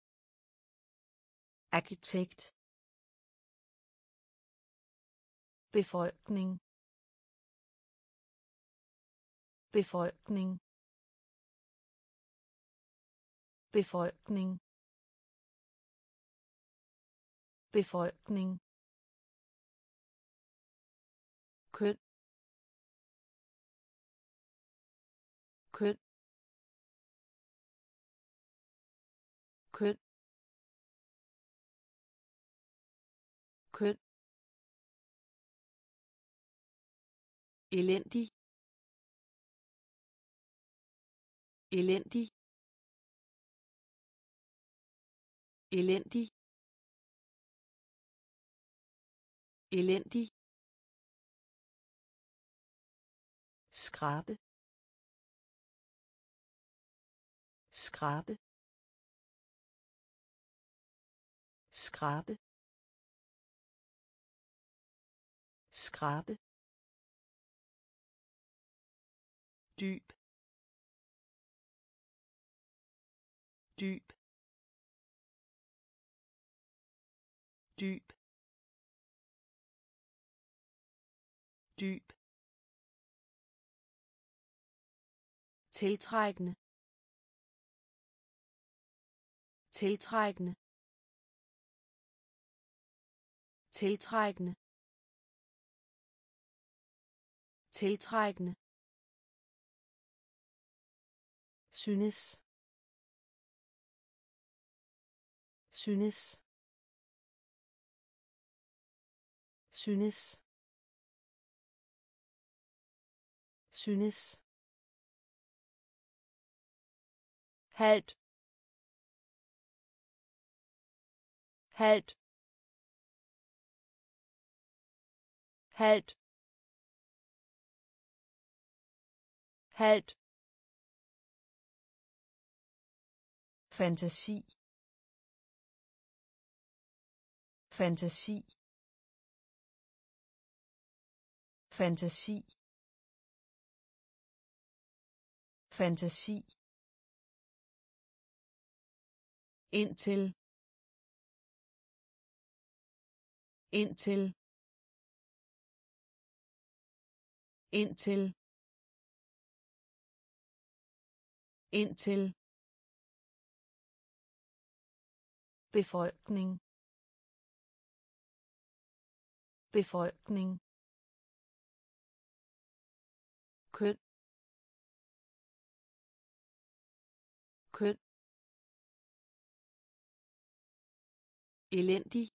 arkitekt, befolkning befolkning befolkning befolkning køn køn køn køn elendig elendig elendig elendig skrabe skrabe skrabe skrabe dyb dyb dyb dyb tiltrækkende tiltrækkende tiltrækkende tiltrækkende synes synes synes synes halt halt halt halt fantasi fantasi fantasi fantasi indtil indtil indtil indtil befolkning befolkning køn køn elendig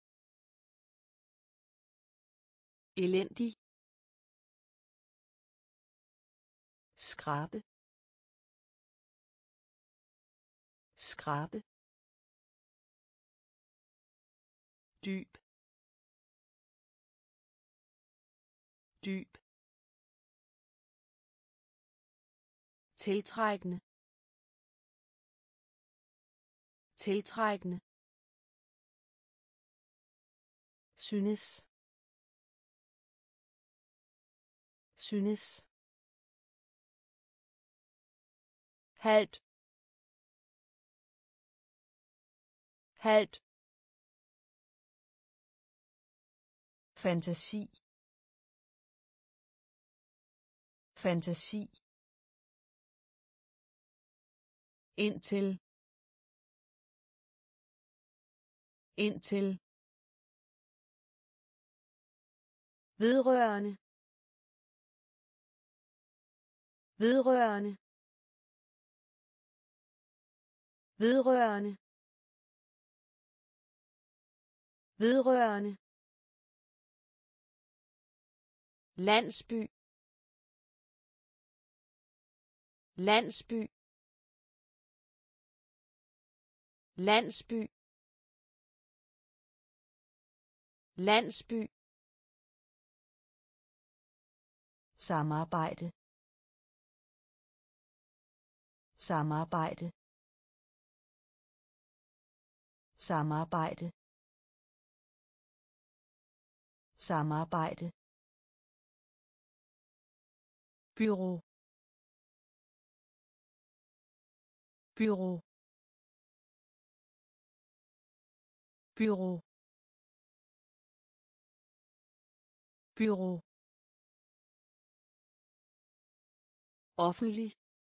elendig skrabe skrabe dyb dyb tiltrækkende tiltrækkende synes synes halt halt fantasi fantasi indtil indtil vedrørende vedrørende vedrørende vedrørende landsby landsby landsby landsby samarbejde samarbejde samarbejde samarbejde bureau bureau bureau bureau, offentlig,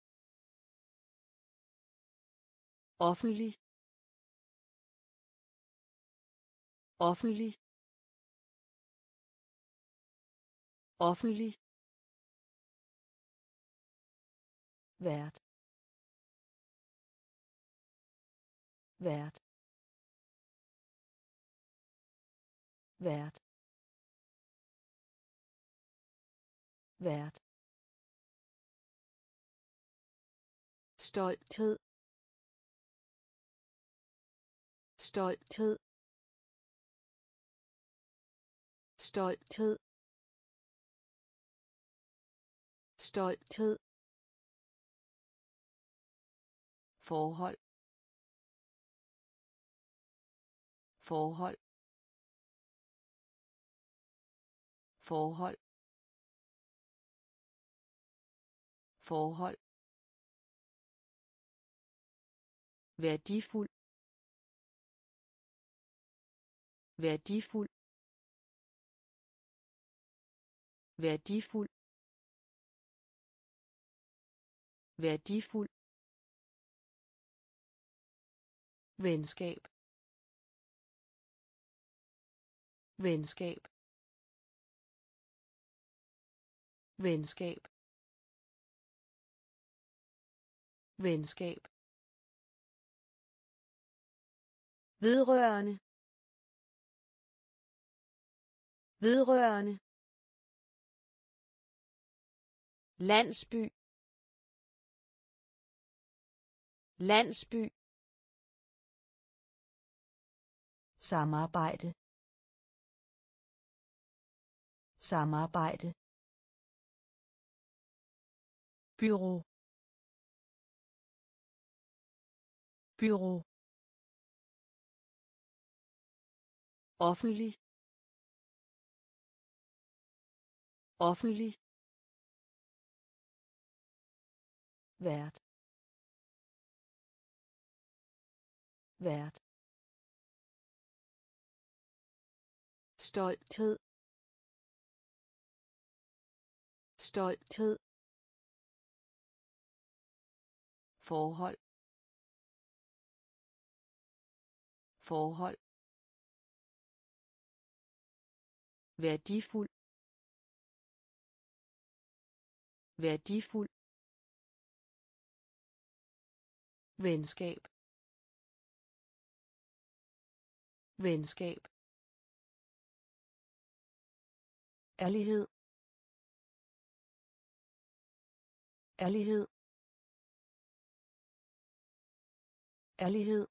offentlig, offentlig, offentlig, vært, vært, vært, vært, stolthed, stolthed, stolthed, stolthed, forhold, forhold, forhold, forhold, værdifuld, værdifuld, værdifuld, værdifuld, venskab, venskab, venskab, venskab, vedrørende, vedrørende, landsby, landsby, samarbejde, samarbejde, bureau, bureau, offentlig, offentlig, vært, vært, stolthed, stolthed, forhold, forhold, værdifuld, værdifuld, venskab, venskab, ærlighed, ærlighed, ærlighed,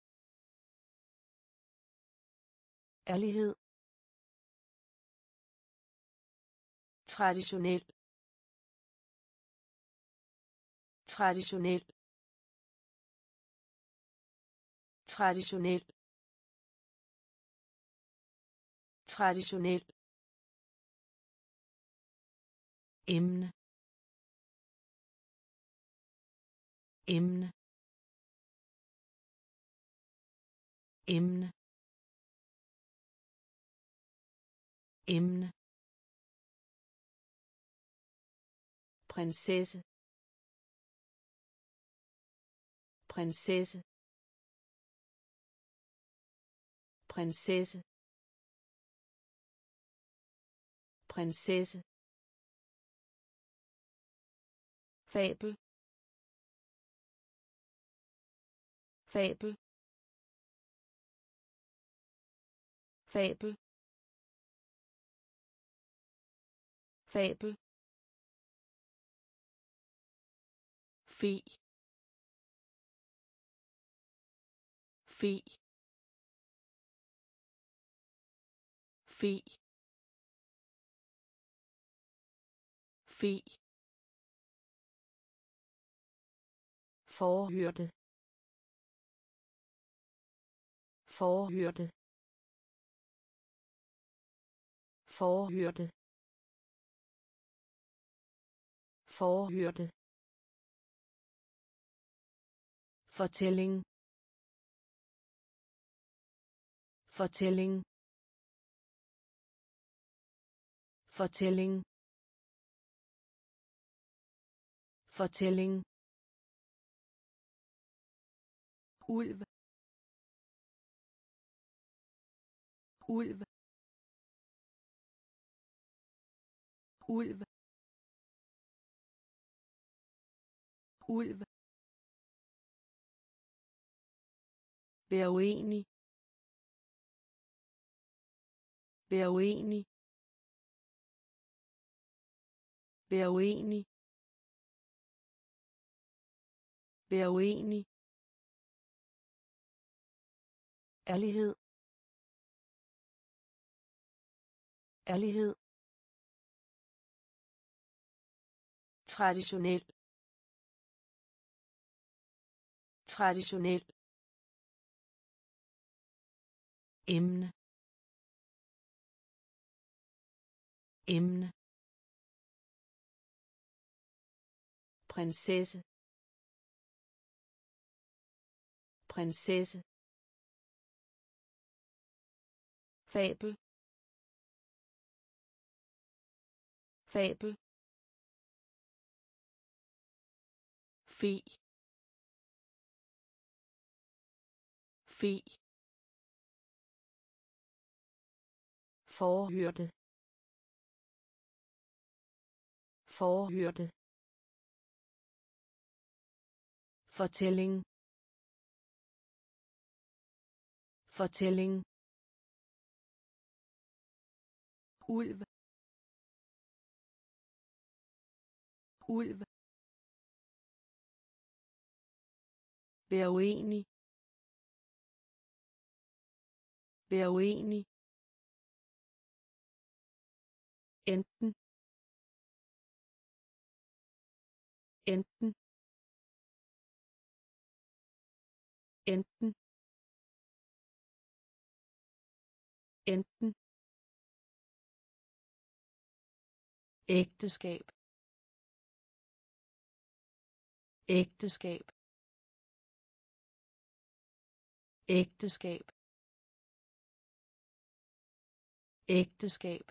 ærlighed, traditionel, traditionel, traditionel, traditionel, emne, emne, emne, emne, prinsesse, prinsesse, prinsesse, prinsesse, fabel, fabel, fabel, fabel, fi, fi, fi, fi, forhørte, forhørte, forhørte, forhørte, fortælling, fortælling, Fortælling. Fortælling. Ulv. Ulv. Ulv. Ulv. Vær uenig. Vær uenig. Vær uenig. Vær uenig. Ærlighed. Ærlighed. Traditionel. Traditionel. Emne. Emne. Prinsesse. Prinsesse. Fabel. Fabel. Fi. Fi. Forhørte. Forhørte. Fortælling. Fortælling. Ulv. Ulv. Vær uenig. Vær uenig. Enten. Enten. Enten. Enten. Ægteskab. Ægteskab. Ægteskab. Ægteskab.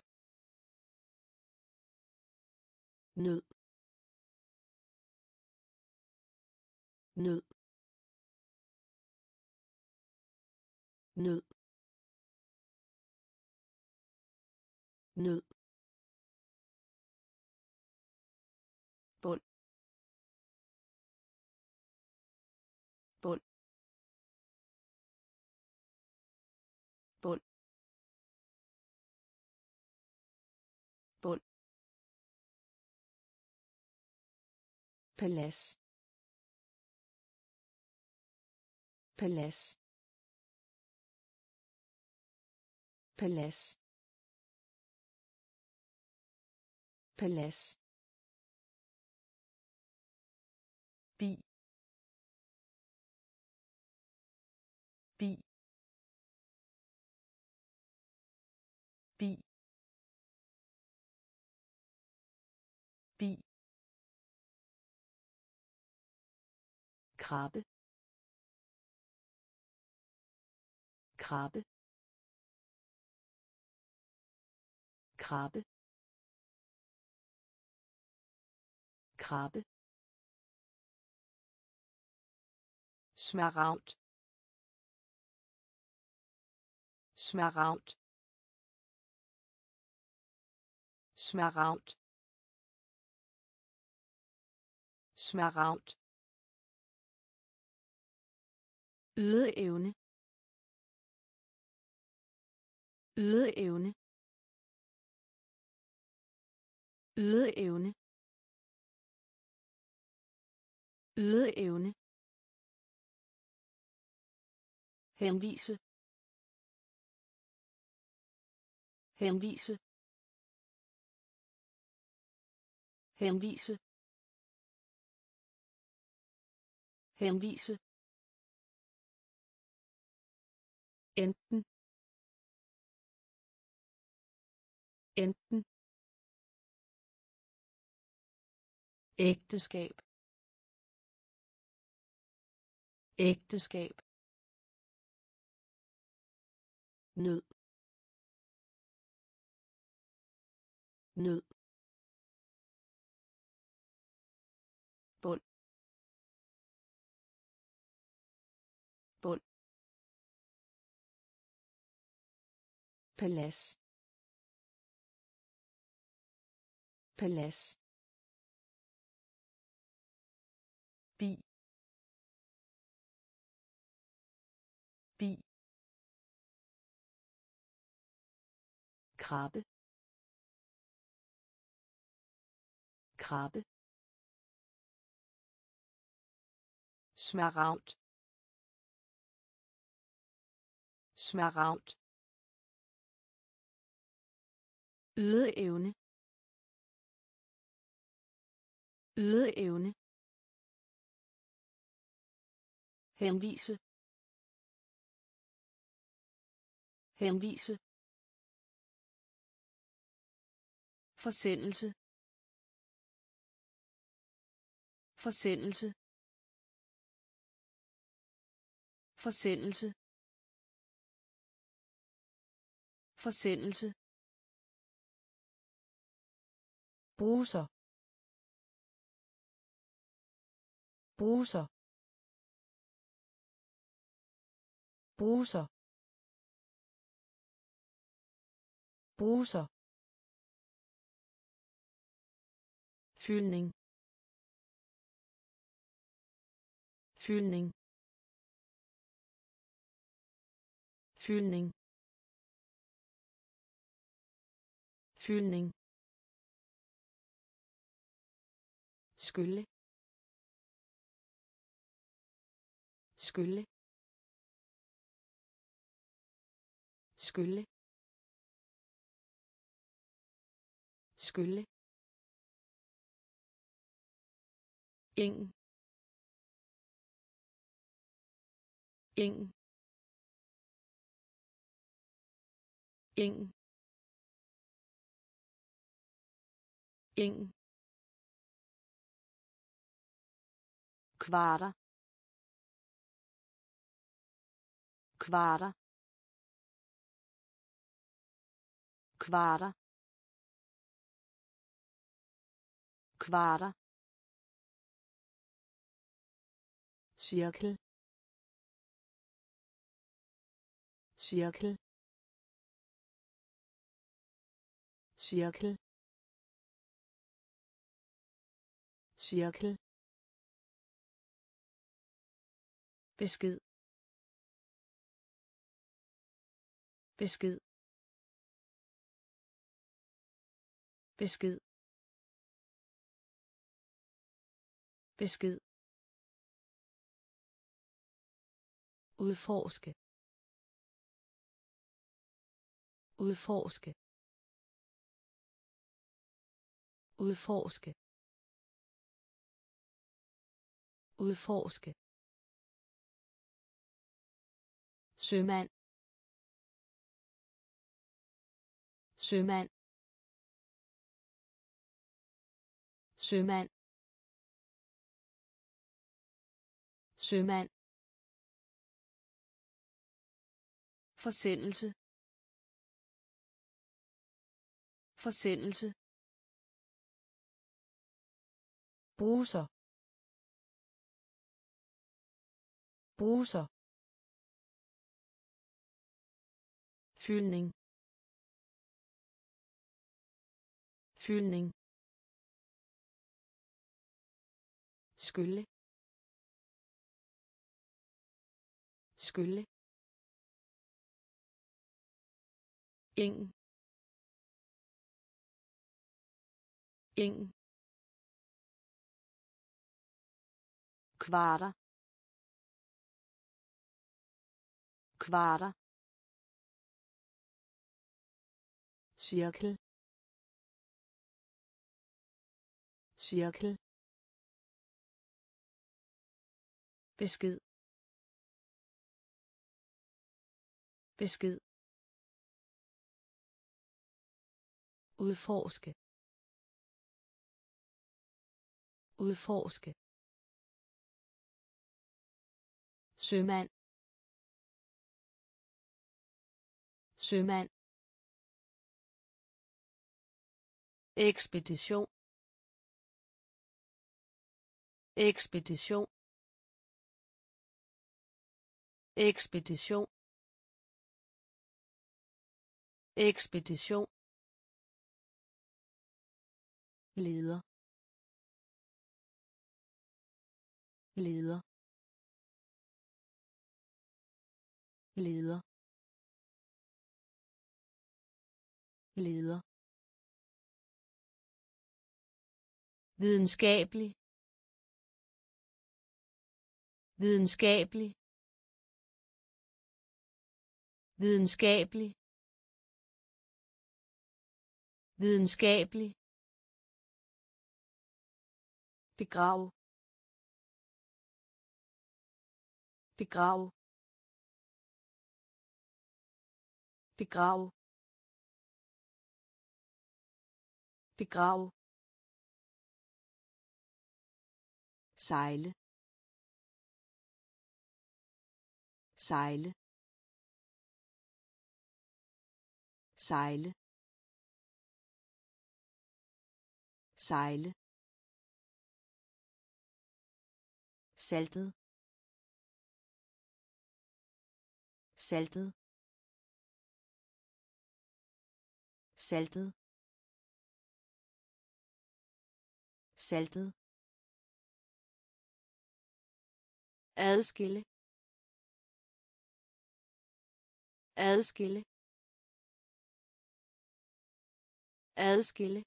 Nød. Nød. Nød. Nød. Bund. Bund. Bund. Bund. Palads. Palads. Palads. Palads. Bi. Bi. Bi. Bi. Krabbe. Krabbe. Krabbe. Krabbe. Smaragd. Smaragd. Smaragd. Smaragd. Ydeevne. Ydeevne. Ydeevne. Ydeevne. Henvise. Henvise. Henvise. Henvise. Enten. Enten. Ægteskab. Ægteskab. Nød. nød bund bund palads palads bi bi krabbe krabbe smaragd smaragd ydeevne ydeevne henvise henvise forsendelse forsendelse forsendelse forsendelse bruser bruser bruser bruser fyldning fyldning fyldning fyldning skylle skylle skylle skylle eng eng eng eng kvarter kvarter kvarter kvarter cirkel cirkel cirkel cirkel besked besked besked besked udforske udforske udforske udforske sømand sømand sømand sømand forsendelse forsendelse bruser bruser fyldning fyldning skylle skylle eng eng kvarter kvarter cirkel cirkel besked besked udforske udforske sømand sømand ekspedition ekspedition ekspedition ekspedition leder leder leder leder videnskabelig videnskabelig videnskabelig videnskabelig begrav begrav begrav begrav sejle sejle sejle sejle saltet saltet saltet saltet adskille adskille adskille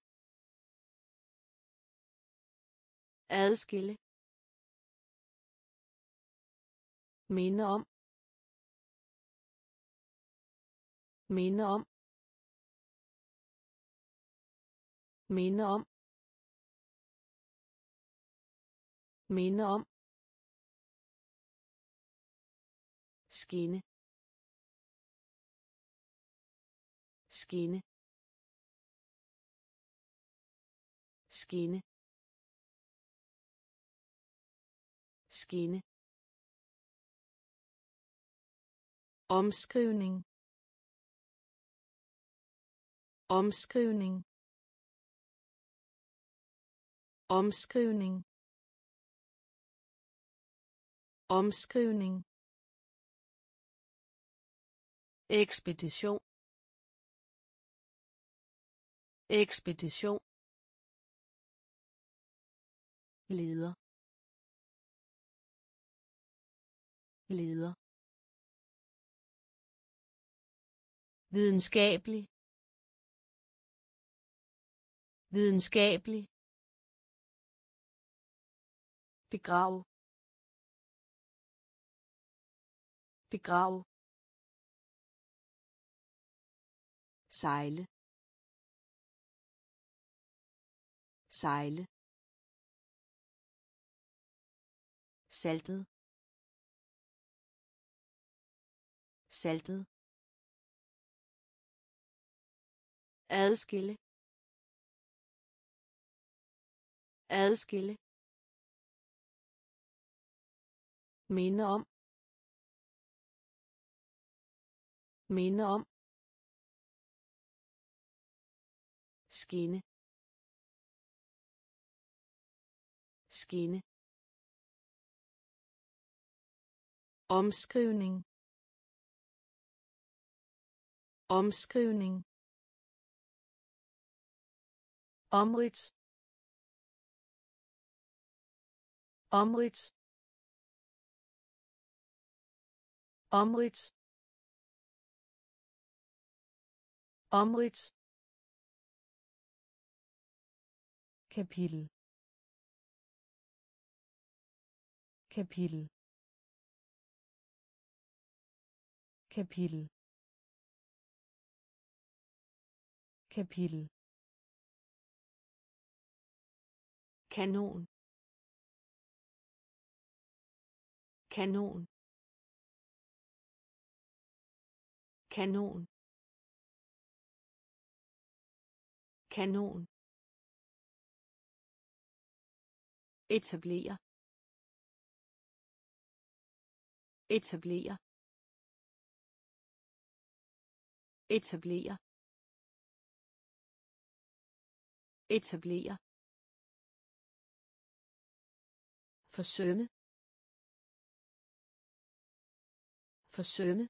adskille minde om minde om minde om minde om skinne skinne skinne skinne omskrivning omskrivning omskrivning omskrivning ekspedition ekspedition leder leder videnskabelig videnskabelig begrav begrav sejle sejle saltet saltet adskille adskille minde om minde om skinne skinne omskrivning omskrivning omridt omridt omridt omridt kapitel kapitel kapitel kapitel kanon kanon kanon kanon etablere etablere etablere etablere, forsømme, forsømme,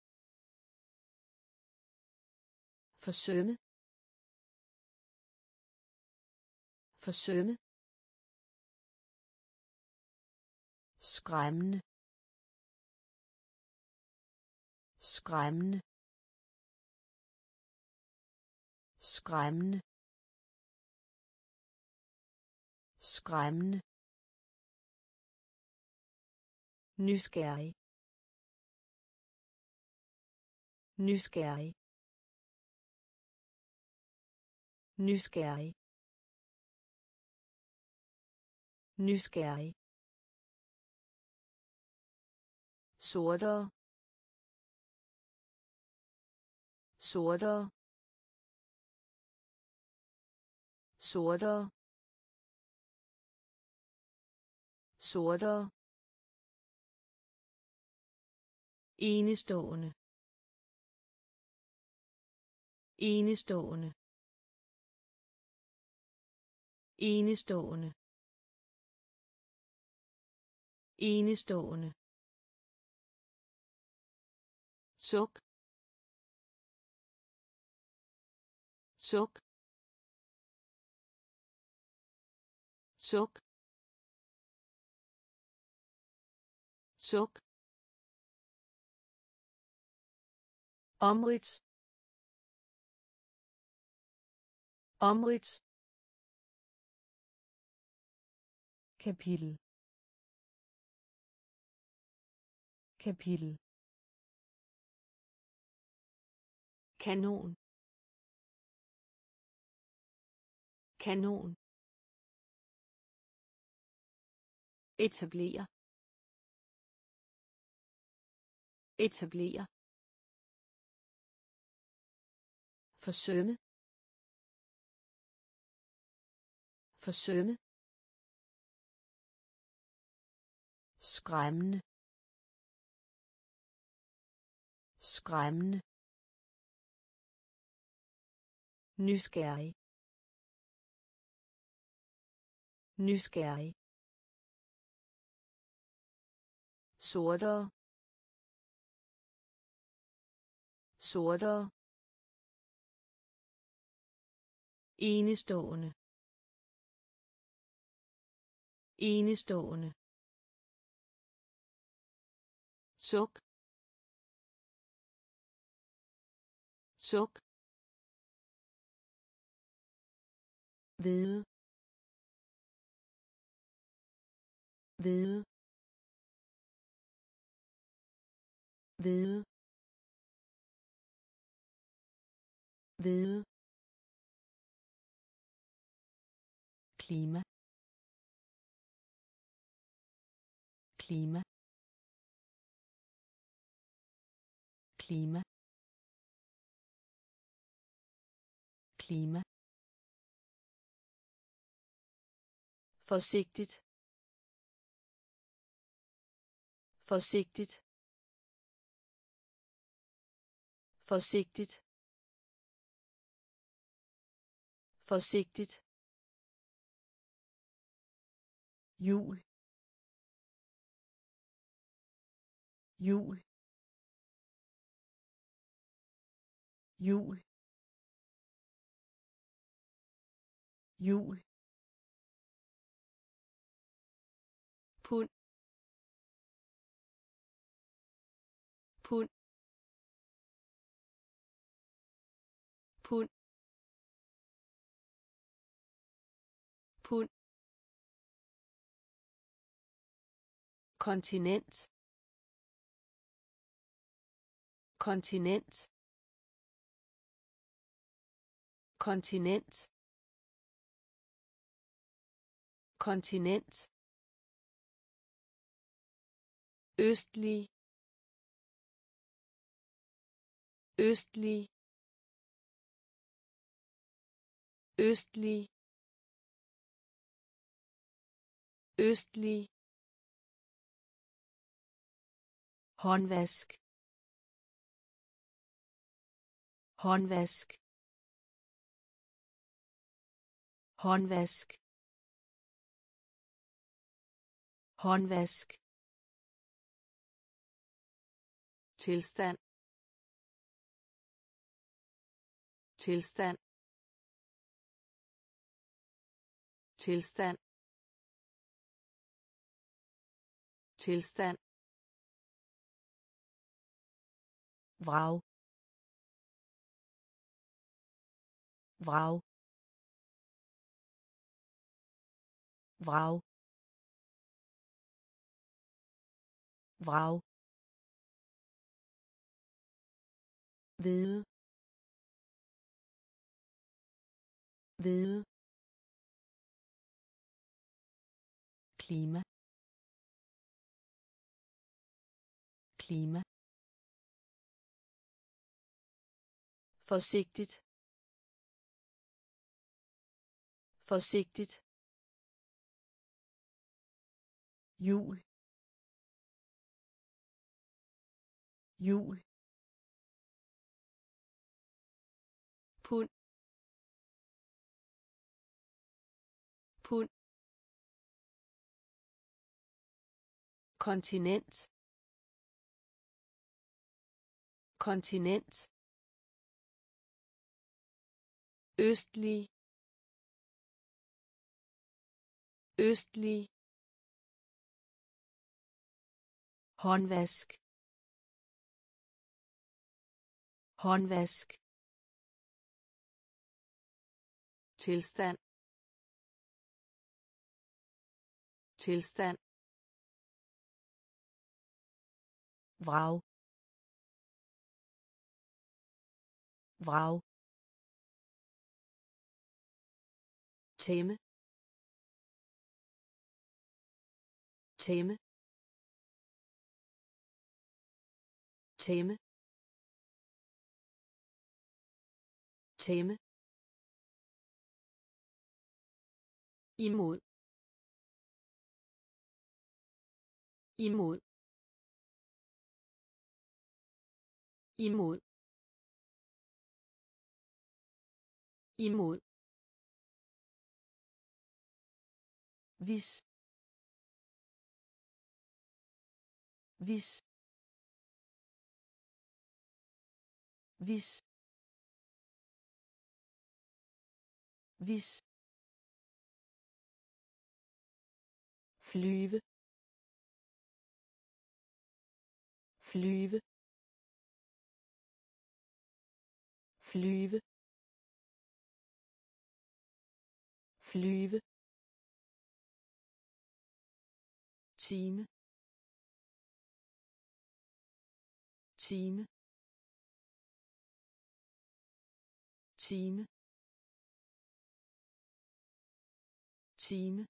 forsømme, forsømme, skræmmende, skræmmende, skræmmende, skræmmende, nysgerrig, nysgerrig, nysgerrig, nysgerrig, sortere, sortere, sortere, sortere, enestående, enestående, enestående, enestående, suk, suk, suk, suk, omrids, omrids, kapitel, kapitel, kanon, kanon, etablere, etablere, forsømme, forsømme, skræmmende, skræmmende, nysgerrig, nysgerrig, sortere, sortere, enestående, enestående, suk, suk, vide, vide, vide, vide, klima, klima, klima, klima, forsigtigt, forsigtigt, forsigtigt, forsigtigt, jul, jul, jul, jul, pund, pund, pund, pund, kontinent, kontinent, kontinent, kontinent, østlig, østlig, østlig, østlig, håndvask, håndvask, håndvask håndvask tilstand tilstand tilstand tilstand vrag vrag vrag vrag vide vide klima klima forsigtigt forsigtigt jul jul pund pund kontinent kontinent østlig østlig håndvask håndvask tilstand tilstand vrag vrag tæmme tæmme tæmme tæmme imod imod imod imod hvis hvis hvis hvis flyve flyve flyve flyve time time time time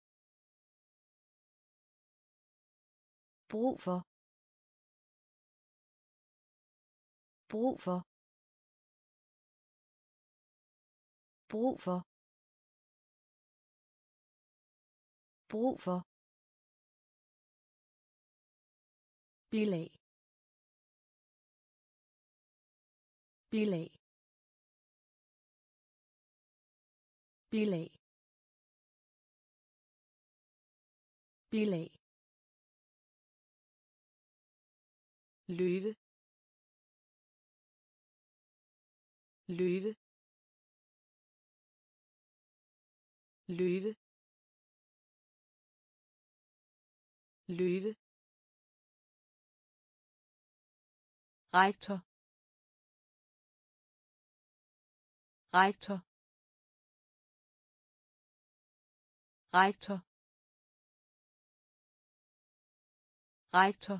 brug for brug for brug for brug for bilag bilag bilag bilag løve løve løve løve rektor rektor rektor rektor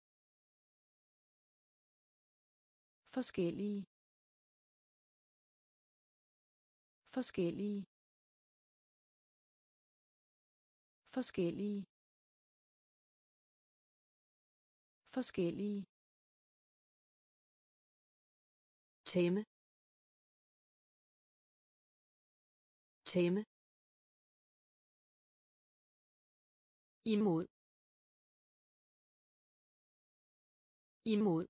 forskellige forskellige forskellige forskellige tæmme tæmme imod imod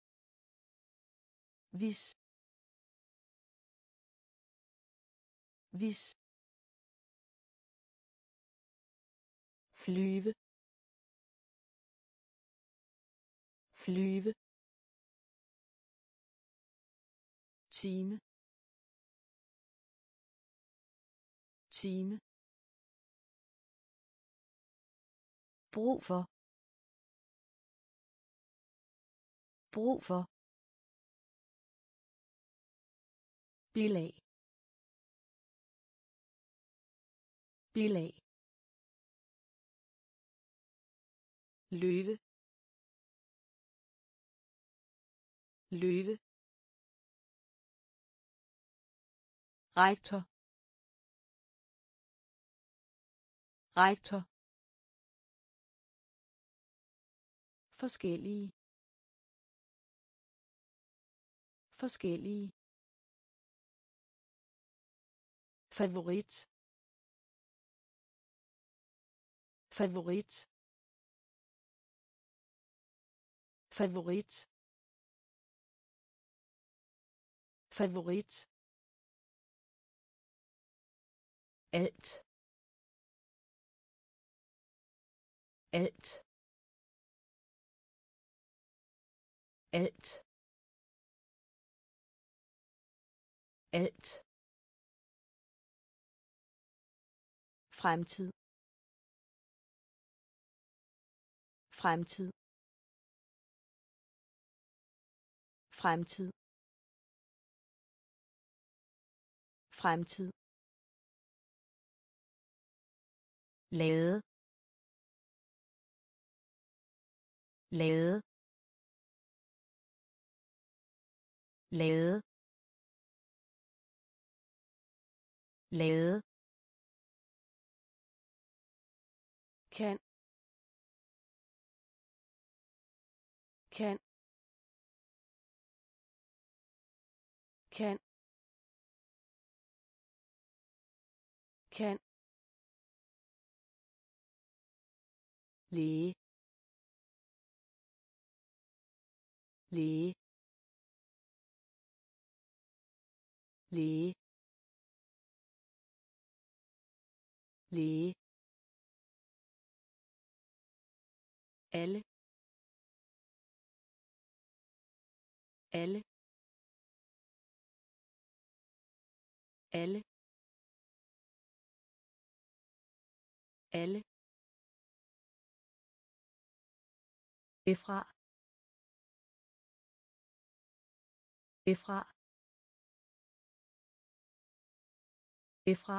hvis vis, flyve, flyve, time, time, brug for, brug for, bilag, bilag, løve, løve, rektor, rektor, forskellige, forskellige, favorit, favorit, favorit, favorit, alt, alt, alt, alt, fremtid, fremtid, fremtid, fremtid, lade, lade, lade, lade, kan, kan, kan, kan, læge, læge, læge, læge, alle, alle, alle, alle, efra, efra, efra,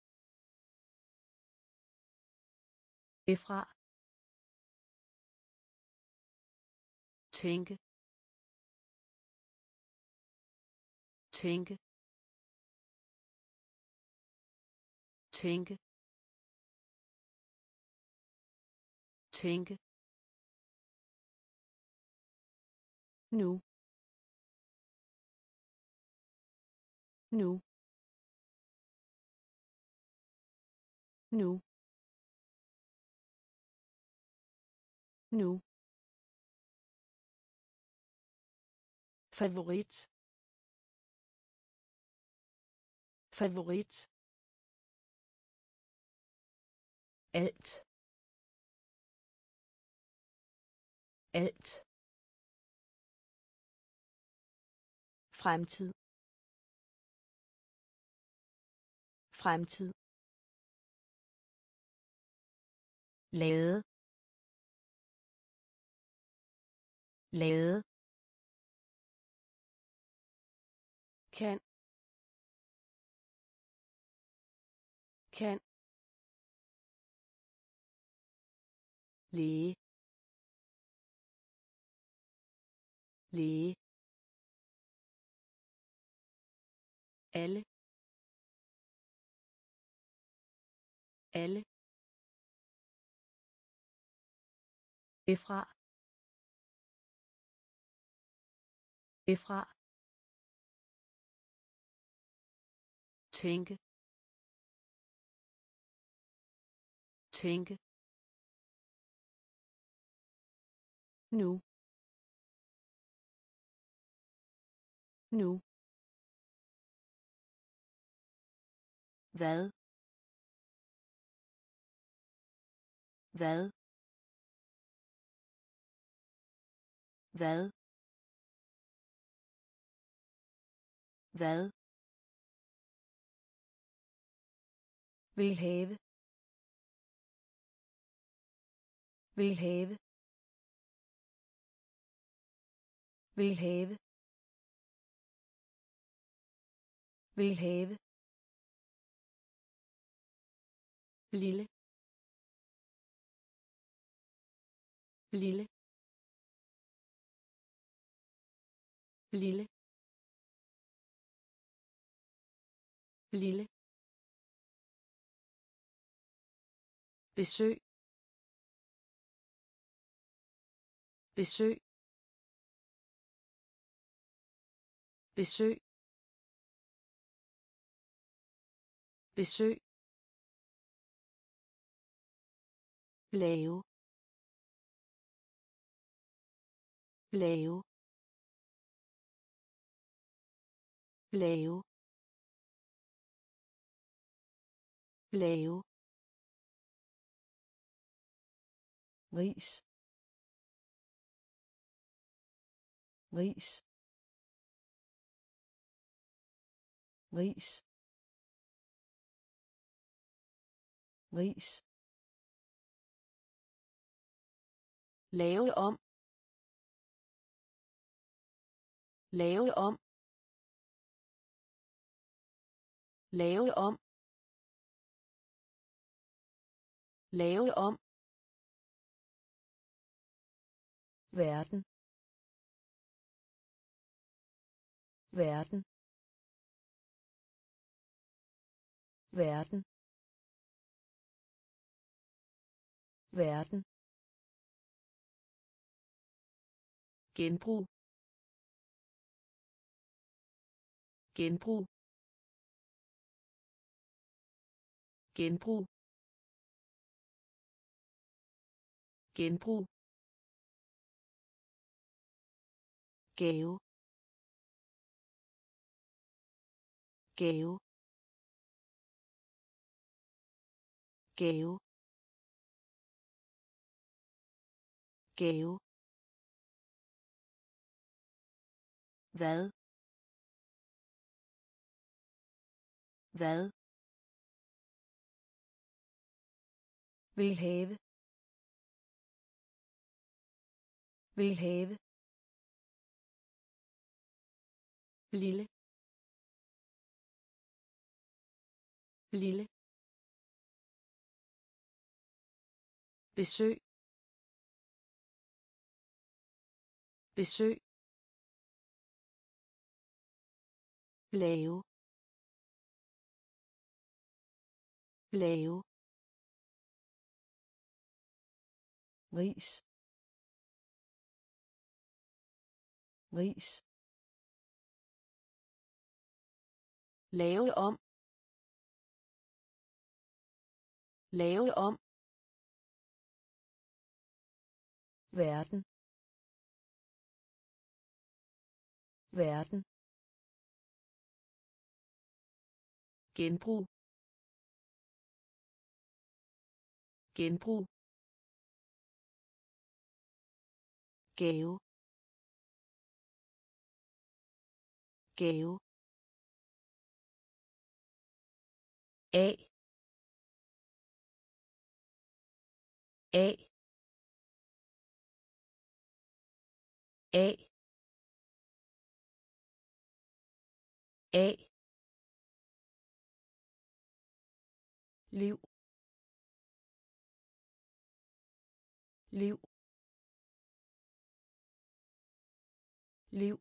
efra, tænke, tænke, tænke, tænke, nu, nu, nu, nu, favorit, favorit, alt, alt, fremtid, fremtid, lade, lade, kan, kan, læge, læge, alle, alle, efra, efra, tænke, tænke, nu, nu, Hvad? Hvad? Hvad? Hvad? Vil have. Vil have. Vil have. Vil have. lille lille lille lille besøg besøg besøg besøg lave lave lave lave ris ris ris ris lave om lave om lave om lave om verden verden verden verden genbrug genbrug genbrug genbrug gave gave gave gave hvad hvad vil have vil have lille lille besøg besøg lave lave ris ris lave om lave om verden verden genbrug genbrug gave gave A A A A liv liv liv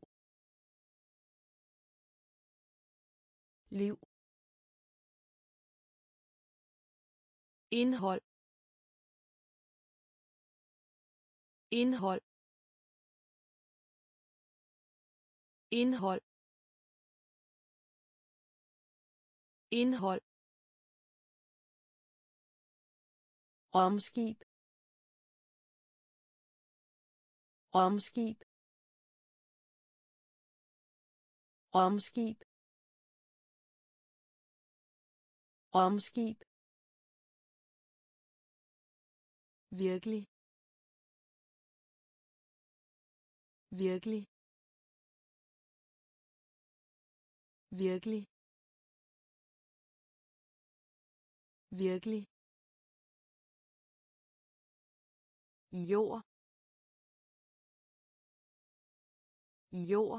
liv indhold indhold indhold indhold romskib romskib romskib Romskib. Virkelig. Virkelig. Virkelig. Virkelig. Jord. Jord.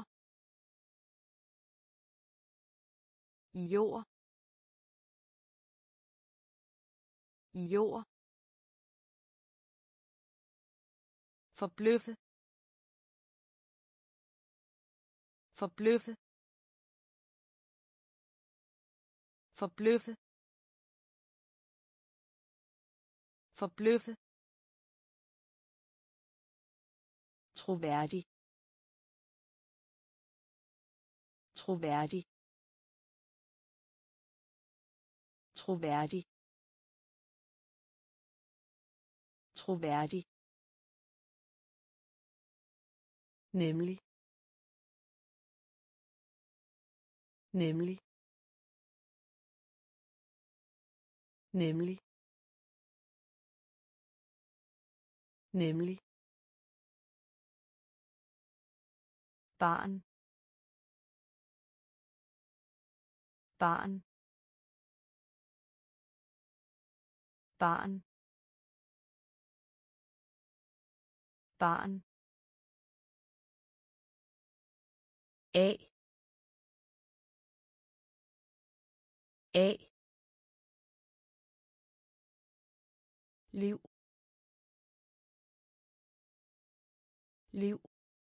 Jord. Jord. Forbløffe. Forbløffe. Forbløffe. Forbløffe. Troværdig. Troværdig. Troværdig. Troværdig. Nemlig. Nemlig. Nemlig. Nemlig. Barn. Barn. Barn. Barn. A. A. Liv. Liv.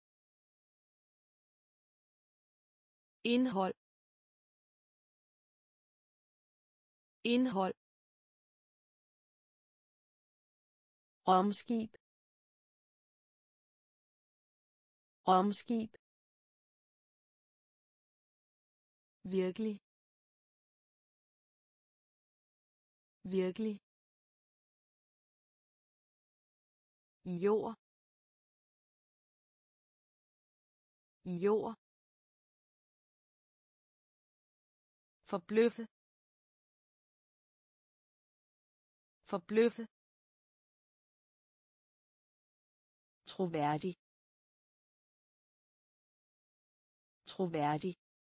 Indhold. Indhold. Romskib. Romskib. Virkelig. Virkelig. Jord. Jord. Forbløffe. Forbløffe. Troværdig. Troværdig.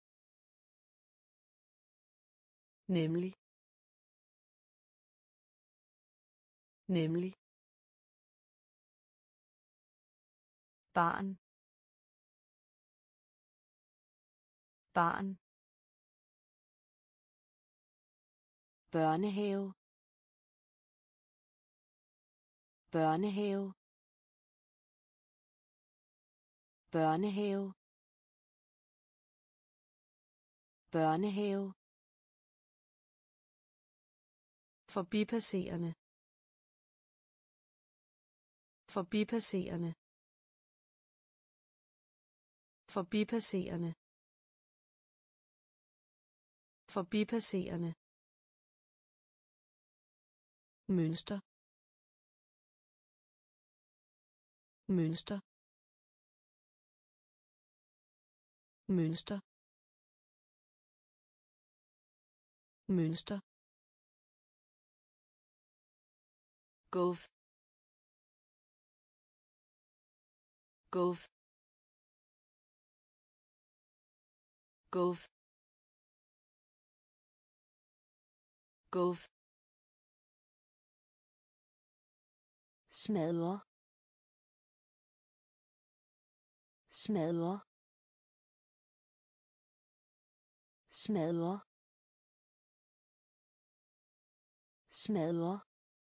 Nemlig. Nemlig. Barn. Barn. Børnehave. Børnehave. Børnehave. Børnehave. Forbipasserende. Forbipasserende. Forbipasserende. Forbipasserende. Mønster. Mønster. Mønster. Mønster. Gulf. Gulf. Gulf. Gulf. Smadre. Smadre. Smadre. Smadre.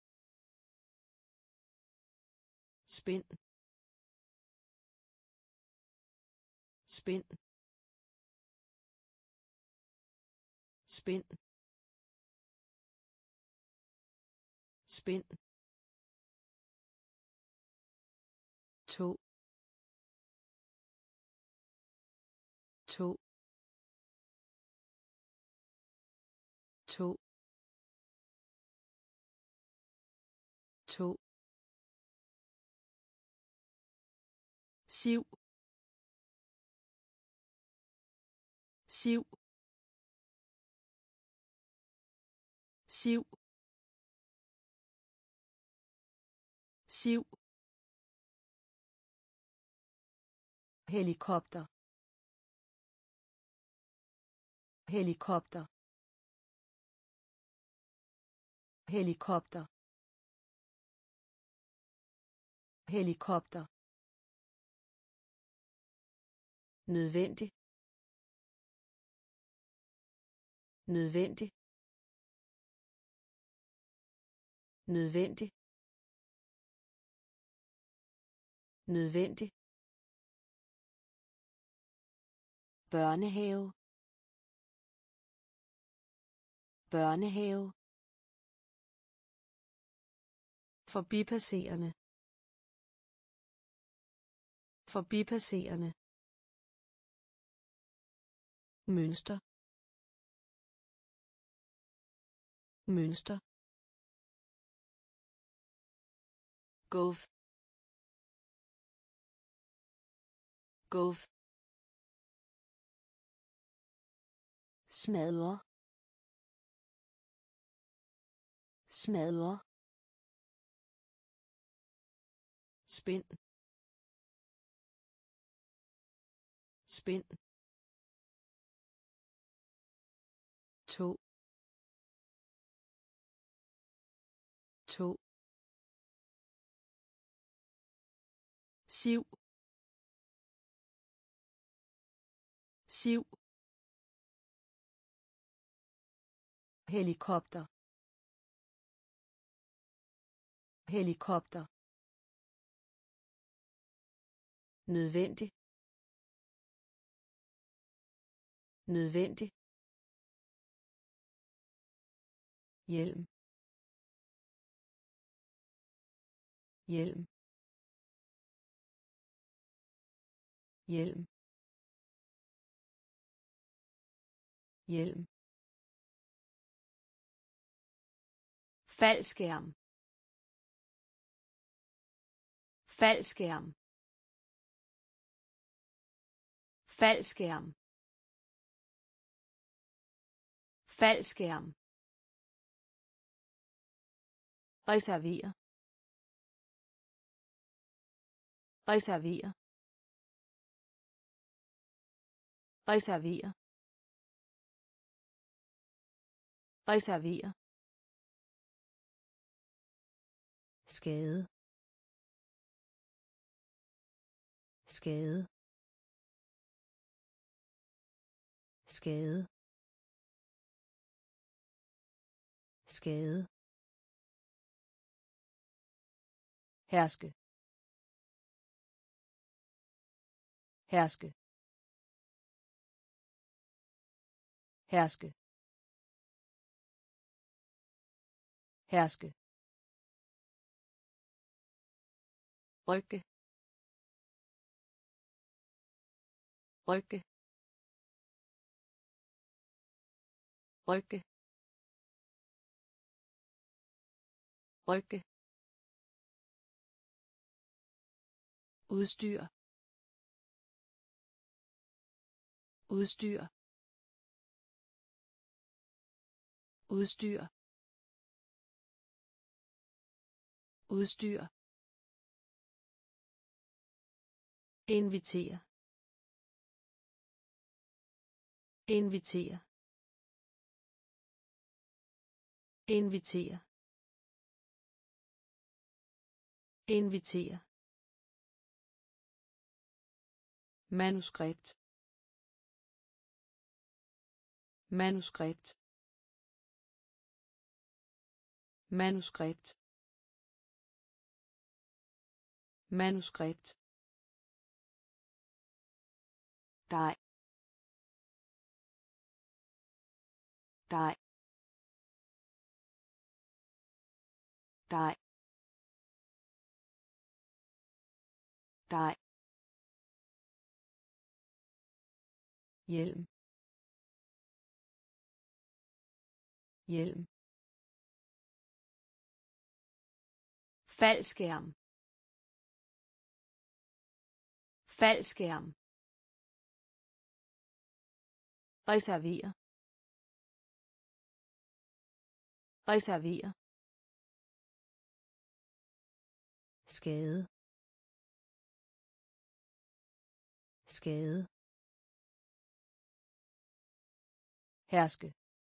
Spind. Spind. Spind. Spind. To. To. To. To. Siv. Siv. siv siv helikopter helikopter helikopter helikopter nødvendig nødvendig nødvendig nødvendig børnehave børnehave forbipasserende forbipasserende mønster mønster gulv gulv smadre smadre spind spind to to siv siv helikopter helikopter nødvendig nødvendig hjelm hjelm hjelm hjelm faldskærm faldskærm faldskærm faldskærm reservere reservere reservere reservere skade skade skade skade herske herske herske herske rykke rykke rykke rykke udstyr udstyr udstyr udstyr invitere invitere invitere invitere manuskript manuskript manuskript manuskript dej dej dej dej hjelm hjelm faldskærm faldskærm reservere reservere, skade, skade, herske,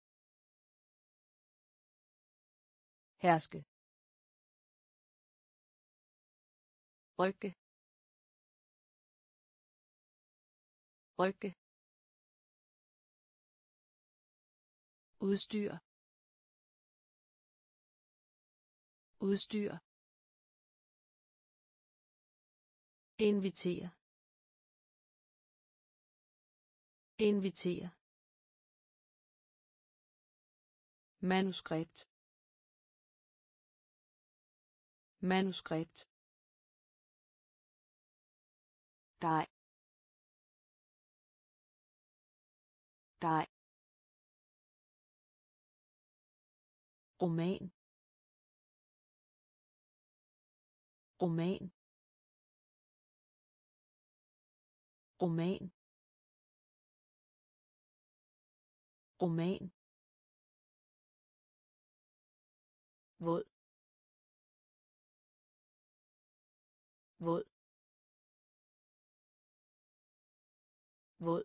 herske, rykke, rykke, udstyr, udstyr, invitere, invitere, manuskript, manuskript, dej, dej, roman, roman, roman, roman, våd, våd, våd,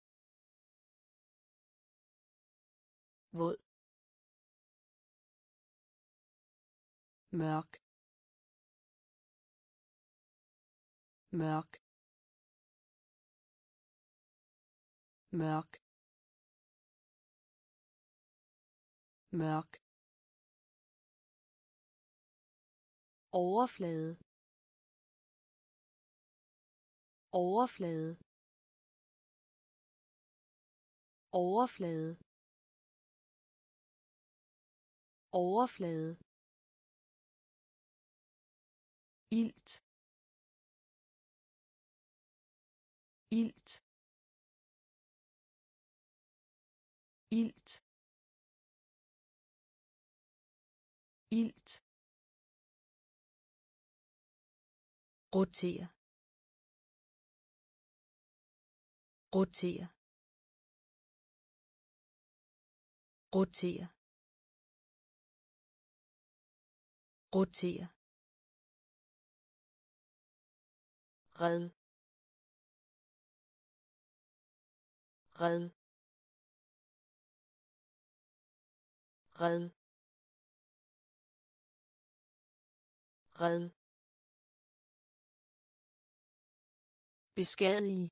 våd, mørk, mørk, mørk, mørk, overflade, overflade, overflade, overflade, ilt, ilt, ilt, ilt, rotere, rotere, rotere, rotere, red, red, red, red, beskadige,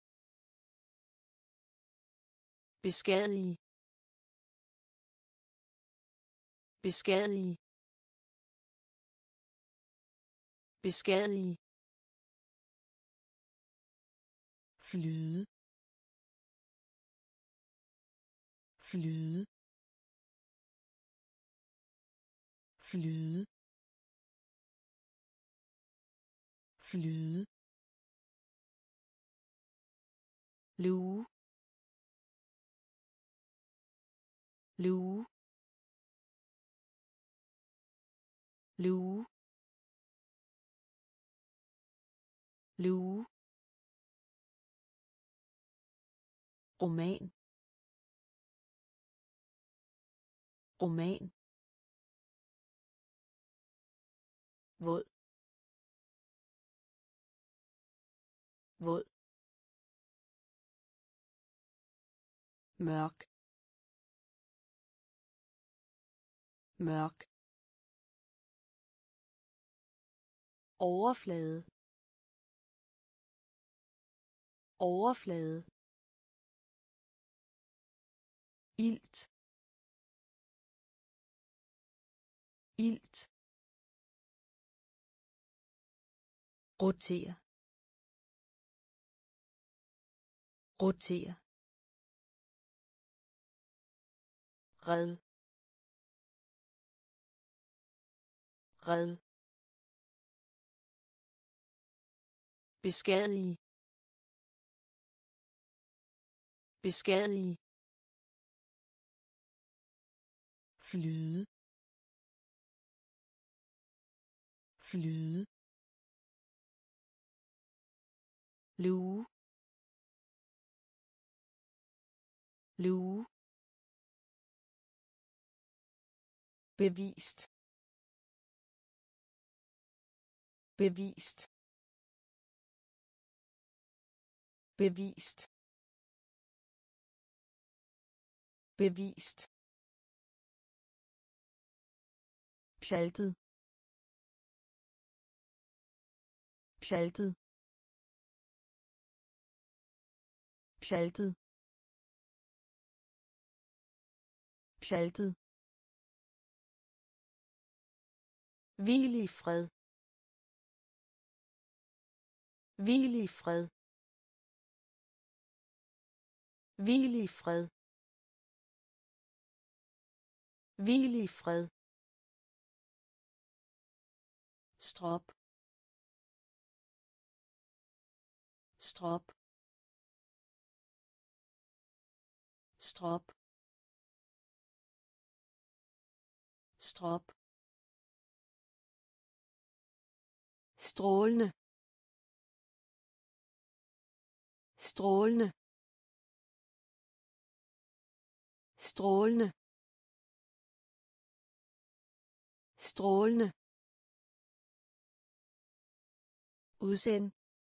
beskadige, beskadige, beskadige, flyde, flyde, flyde, flyde, luge, luge, luge, luge, roman, roman, våd, våd, mørk, mørk, overflade, overflade, ilt, ilt, rotere, rotere, red, red, beskadige, beskadige, flyde, flyde, luge, luge, bevist bevist bevist bevist pjaltet pjaltet pjaltet pjaltet hvil i fred hvil i fred hvil i fred hvil i fred strop strop strop strop strålende strålende strålende strålende udsend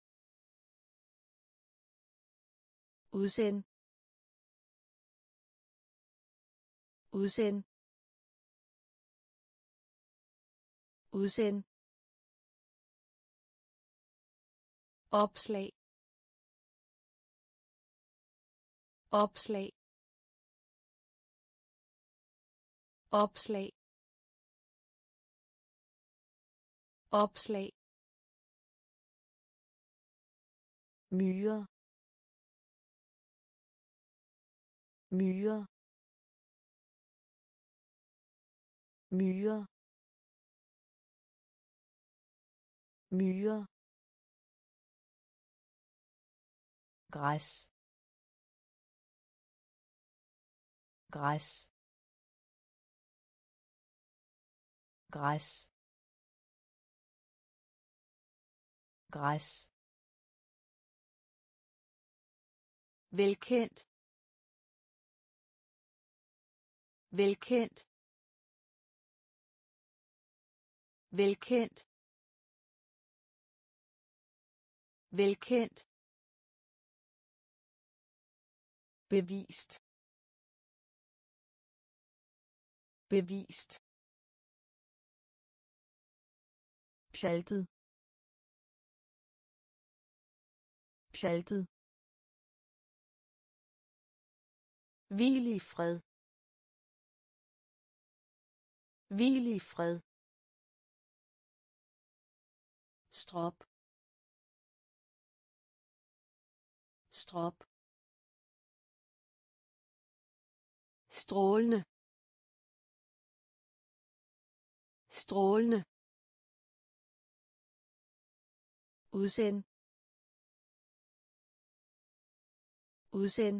udsend udsend udsend opslag opslag opslag opslag myre myre myre myre græs græs græs græs velkendt velkendt velkendt velkendt bevist bevist pjaltet pjaltet hvil i fred hvil i fred strop strop strålende strålende udsend udsend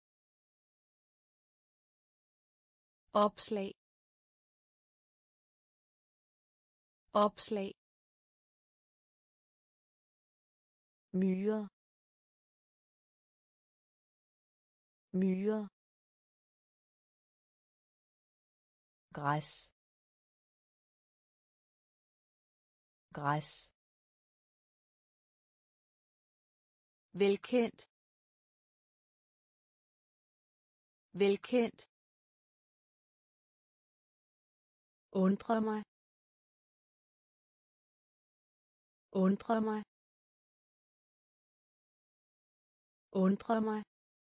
opslag opslag myre myre græs græs velkendt velkendt undre mig undre mig undre mig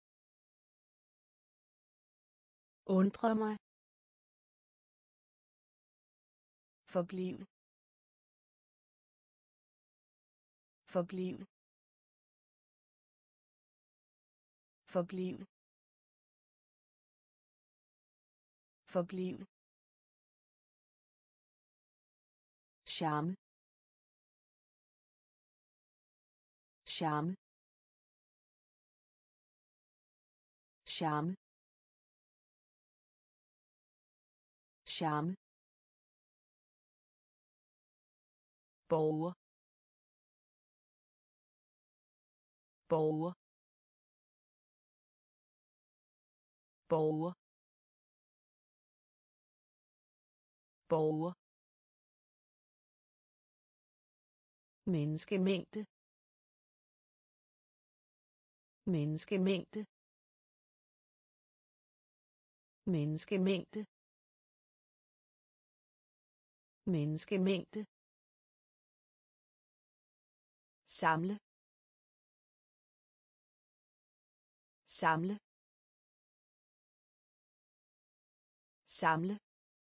undre mig forbliv forbliv forbliv forbliv charme charme charme charme borger borger borger borger, menneskemængde, menneskemængde, menneskemængde, menneskemængde, samle, samle, samle,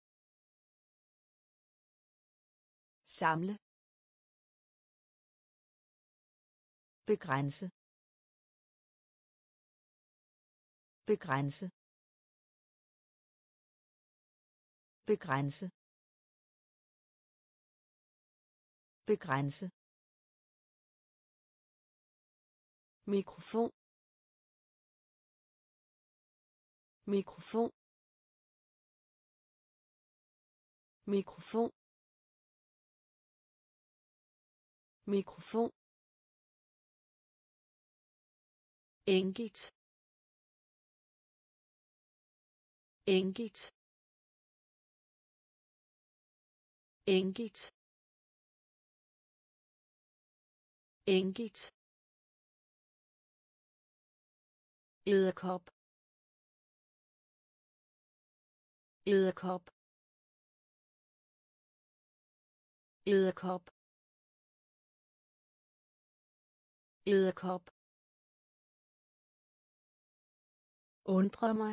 samle, begrænse, begrænse, begrænse, begrænse, mikrofon, mikrofon, mikrofon, mikrofon, enkelt, enkelt, enkelt, enkelt, edderkop, edderkop, edderkop, edderkop, undre mig,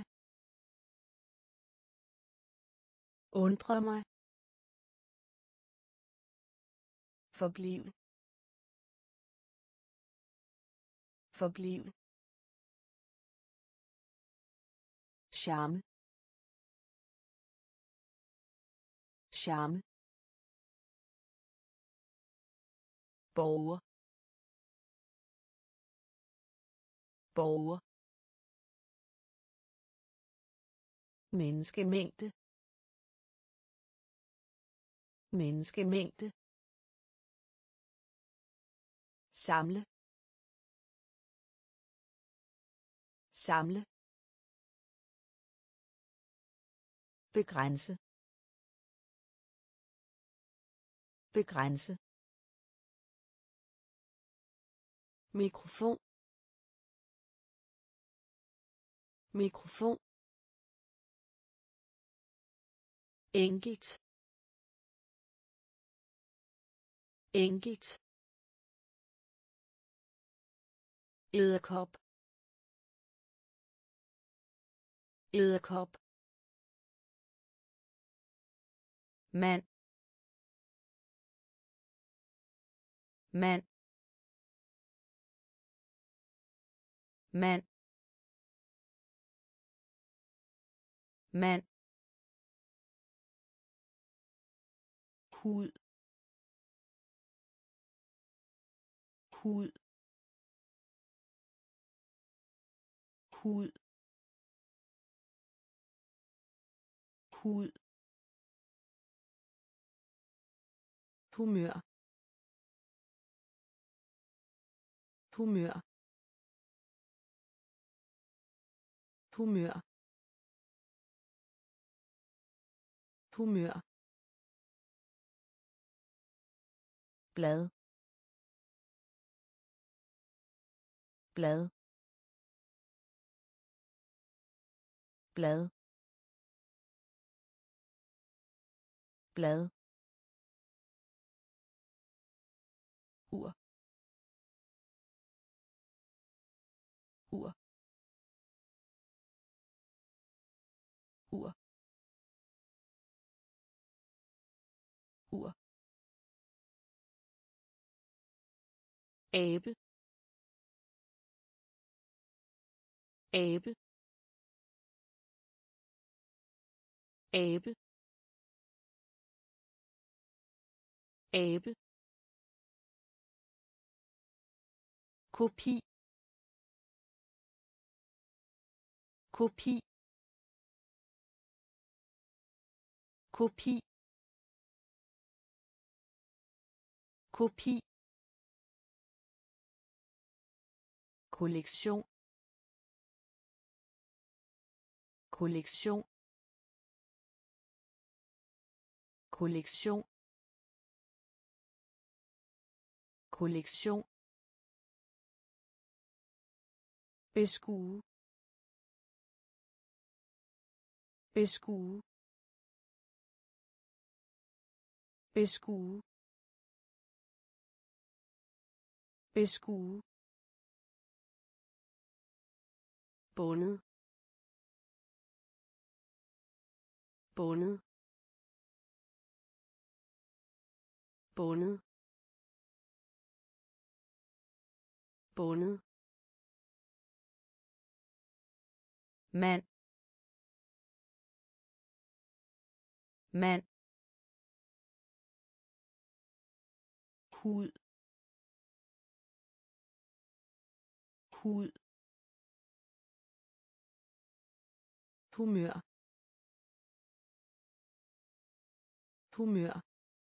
undre mig, forbliv, forbliv, charme, charme, borger, borger, menneskemængde, menneskemængde, samle, samle, begrænse, begrænse, mikrofon, mikrofon, enkelt, enkelt, edderkop, edderkop, mand, mand, mand, mand, hud, hud, hud, hud, humør, humør, humør, humør, blad, blad, blad, blad, ur, ur, ur, ur, abe, abe, abe, abe, kopi, kopi, kopi, kopi, kollektion, kollektion, kollektion kollektion beskue beskue beskue beskue bundet bundet bundet bundet mand mand hud hud humør humør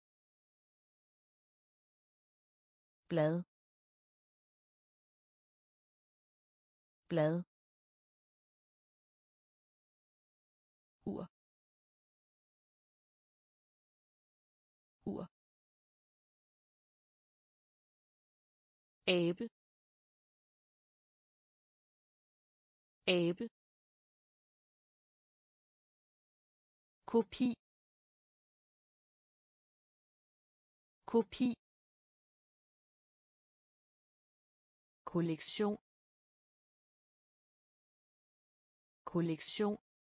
blad blad ur ur abe abe kopi kopi kollektion kollektion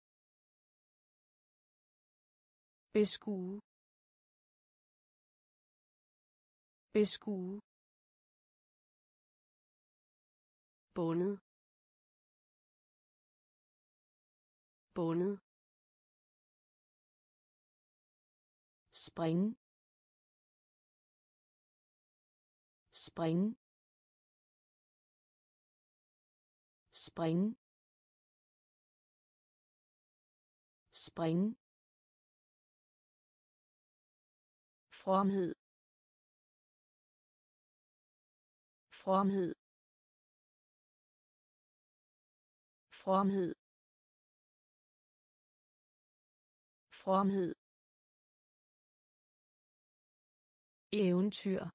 beskue beskue bundet bundet spring spring spring spring fromhed fromhed fromhed fromhed eventyr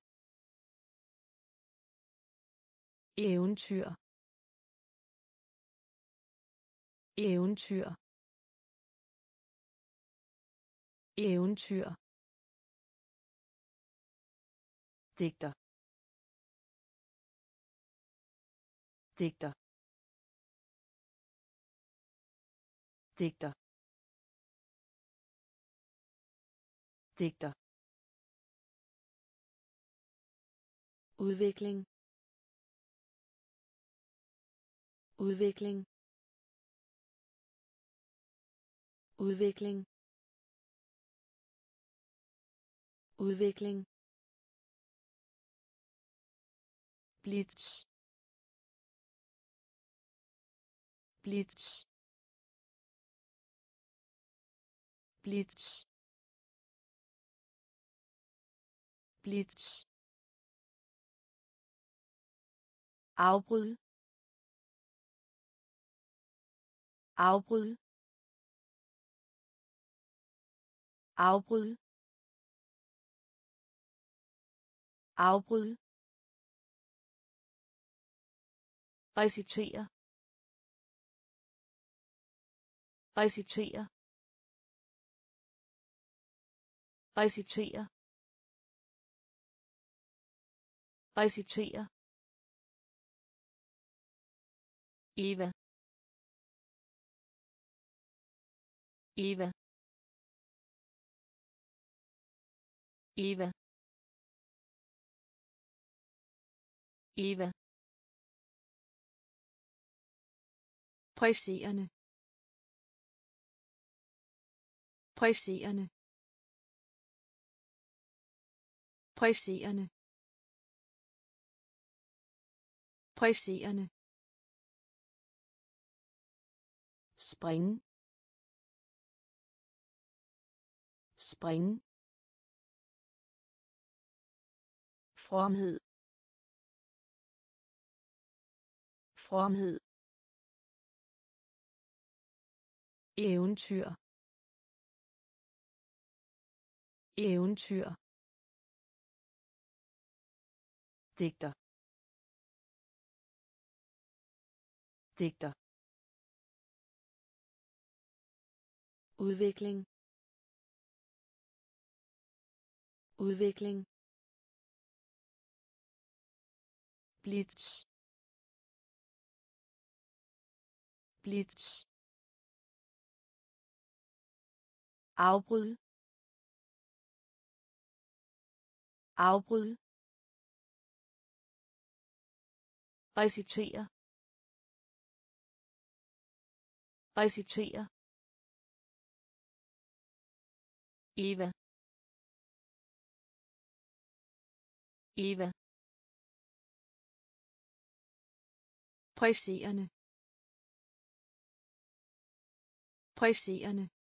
eventyr eventyr eventyr digter digter digter digter udvikling udvikling udvikling udvikling blitz blitz blitz blitz afbryd afbryd afbryd afbryd recitere recitere recitere recitere Eva Eva Eva Eva presserende presserende presserende presserende spring spring fromhed fromhed eventyr eventyr, digter, digter, udvikling, udvikling, blitz, blitz, afbryd, afbryd, recitere, recitere, Eva, Eva, presserende, presserende,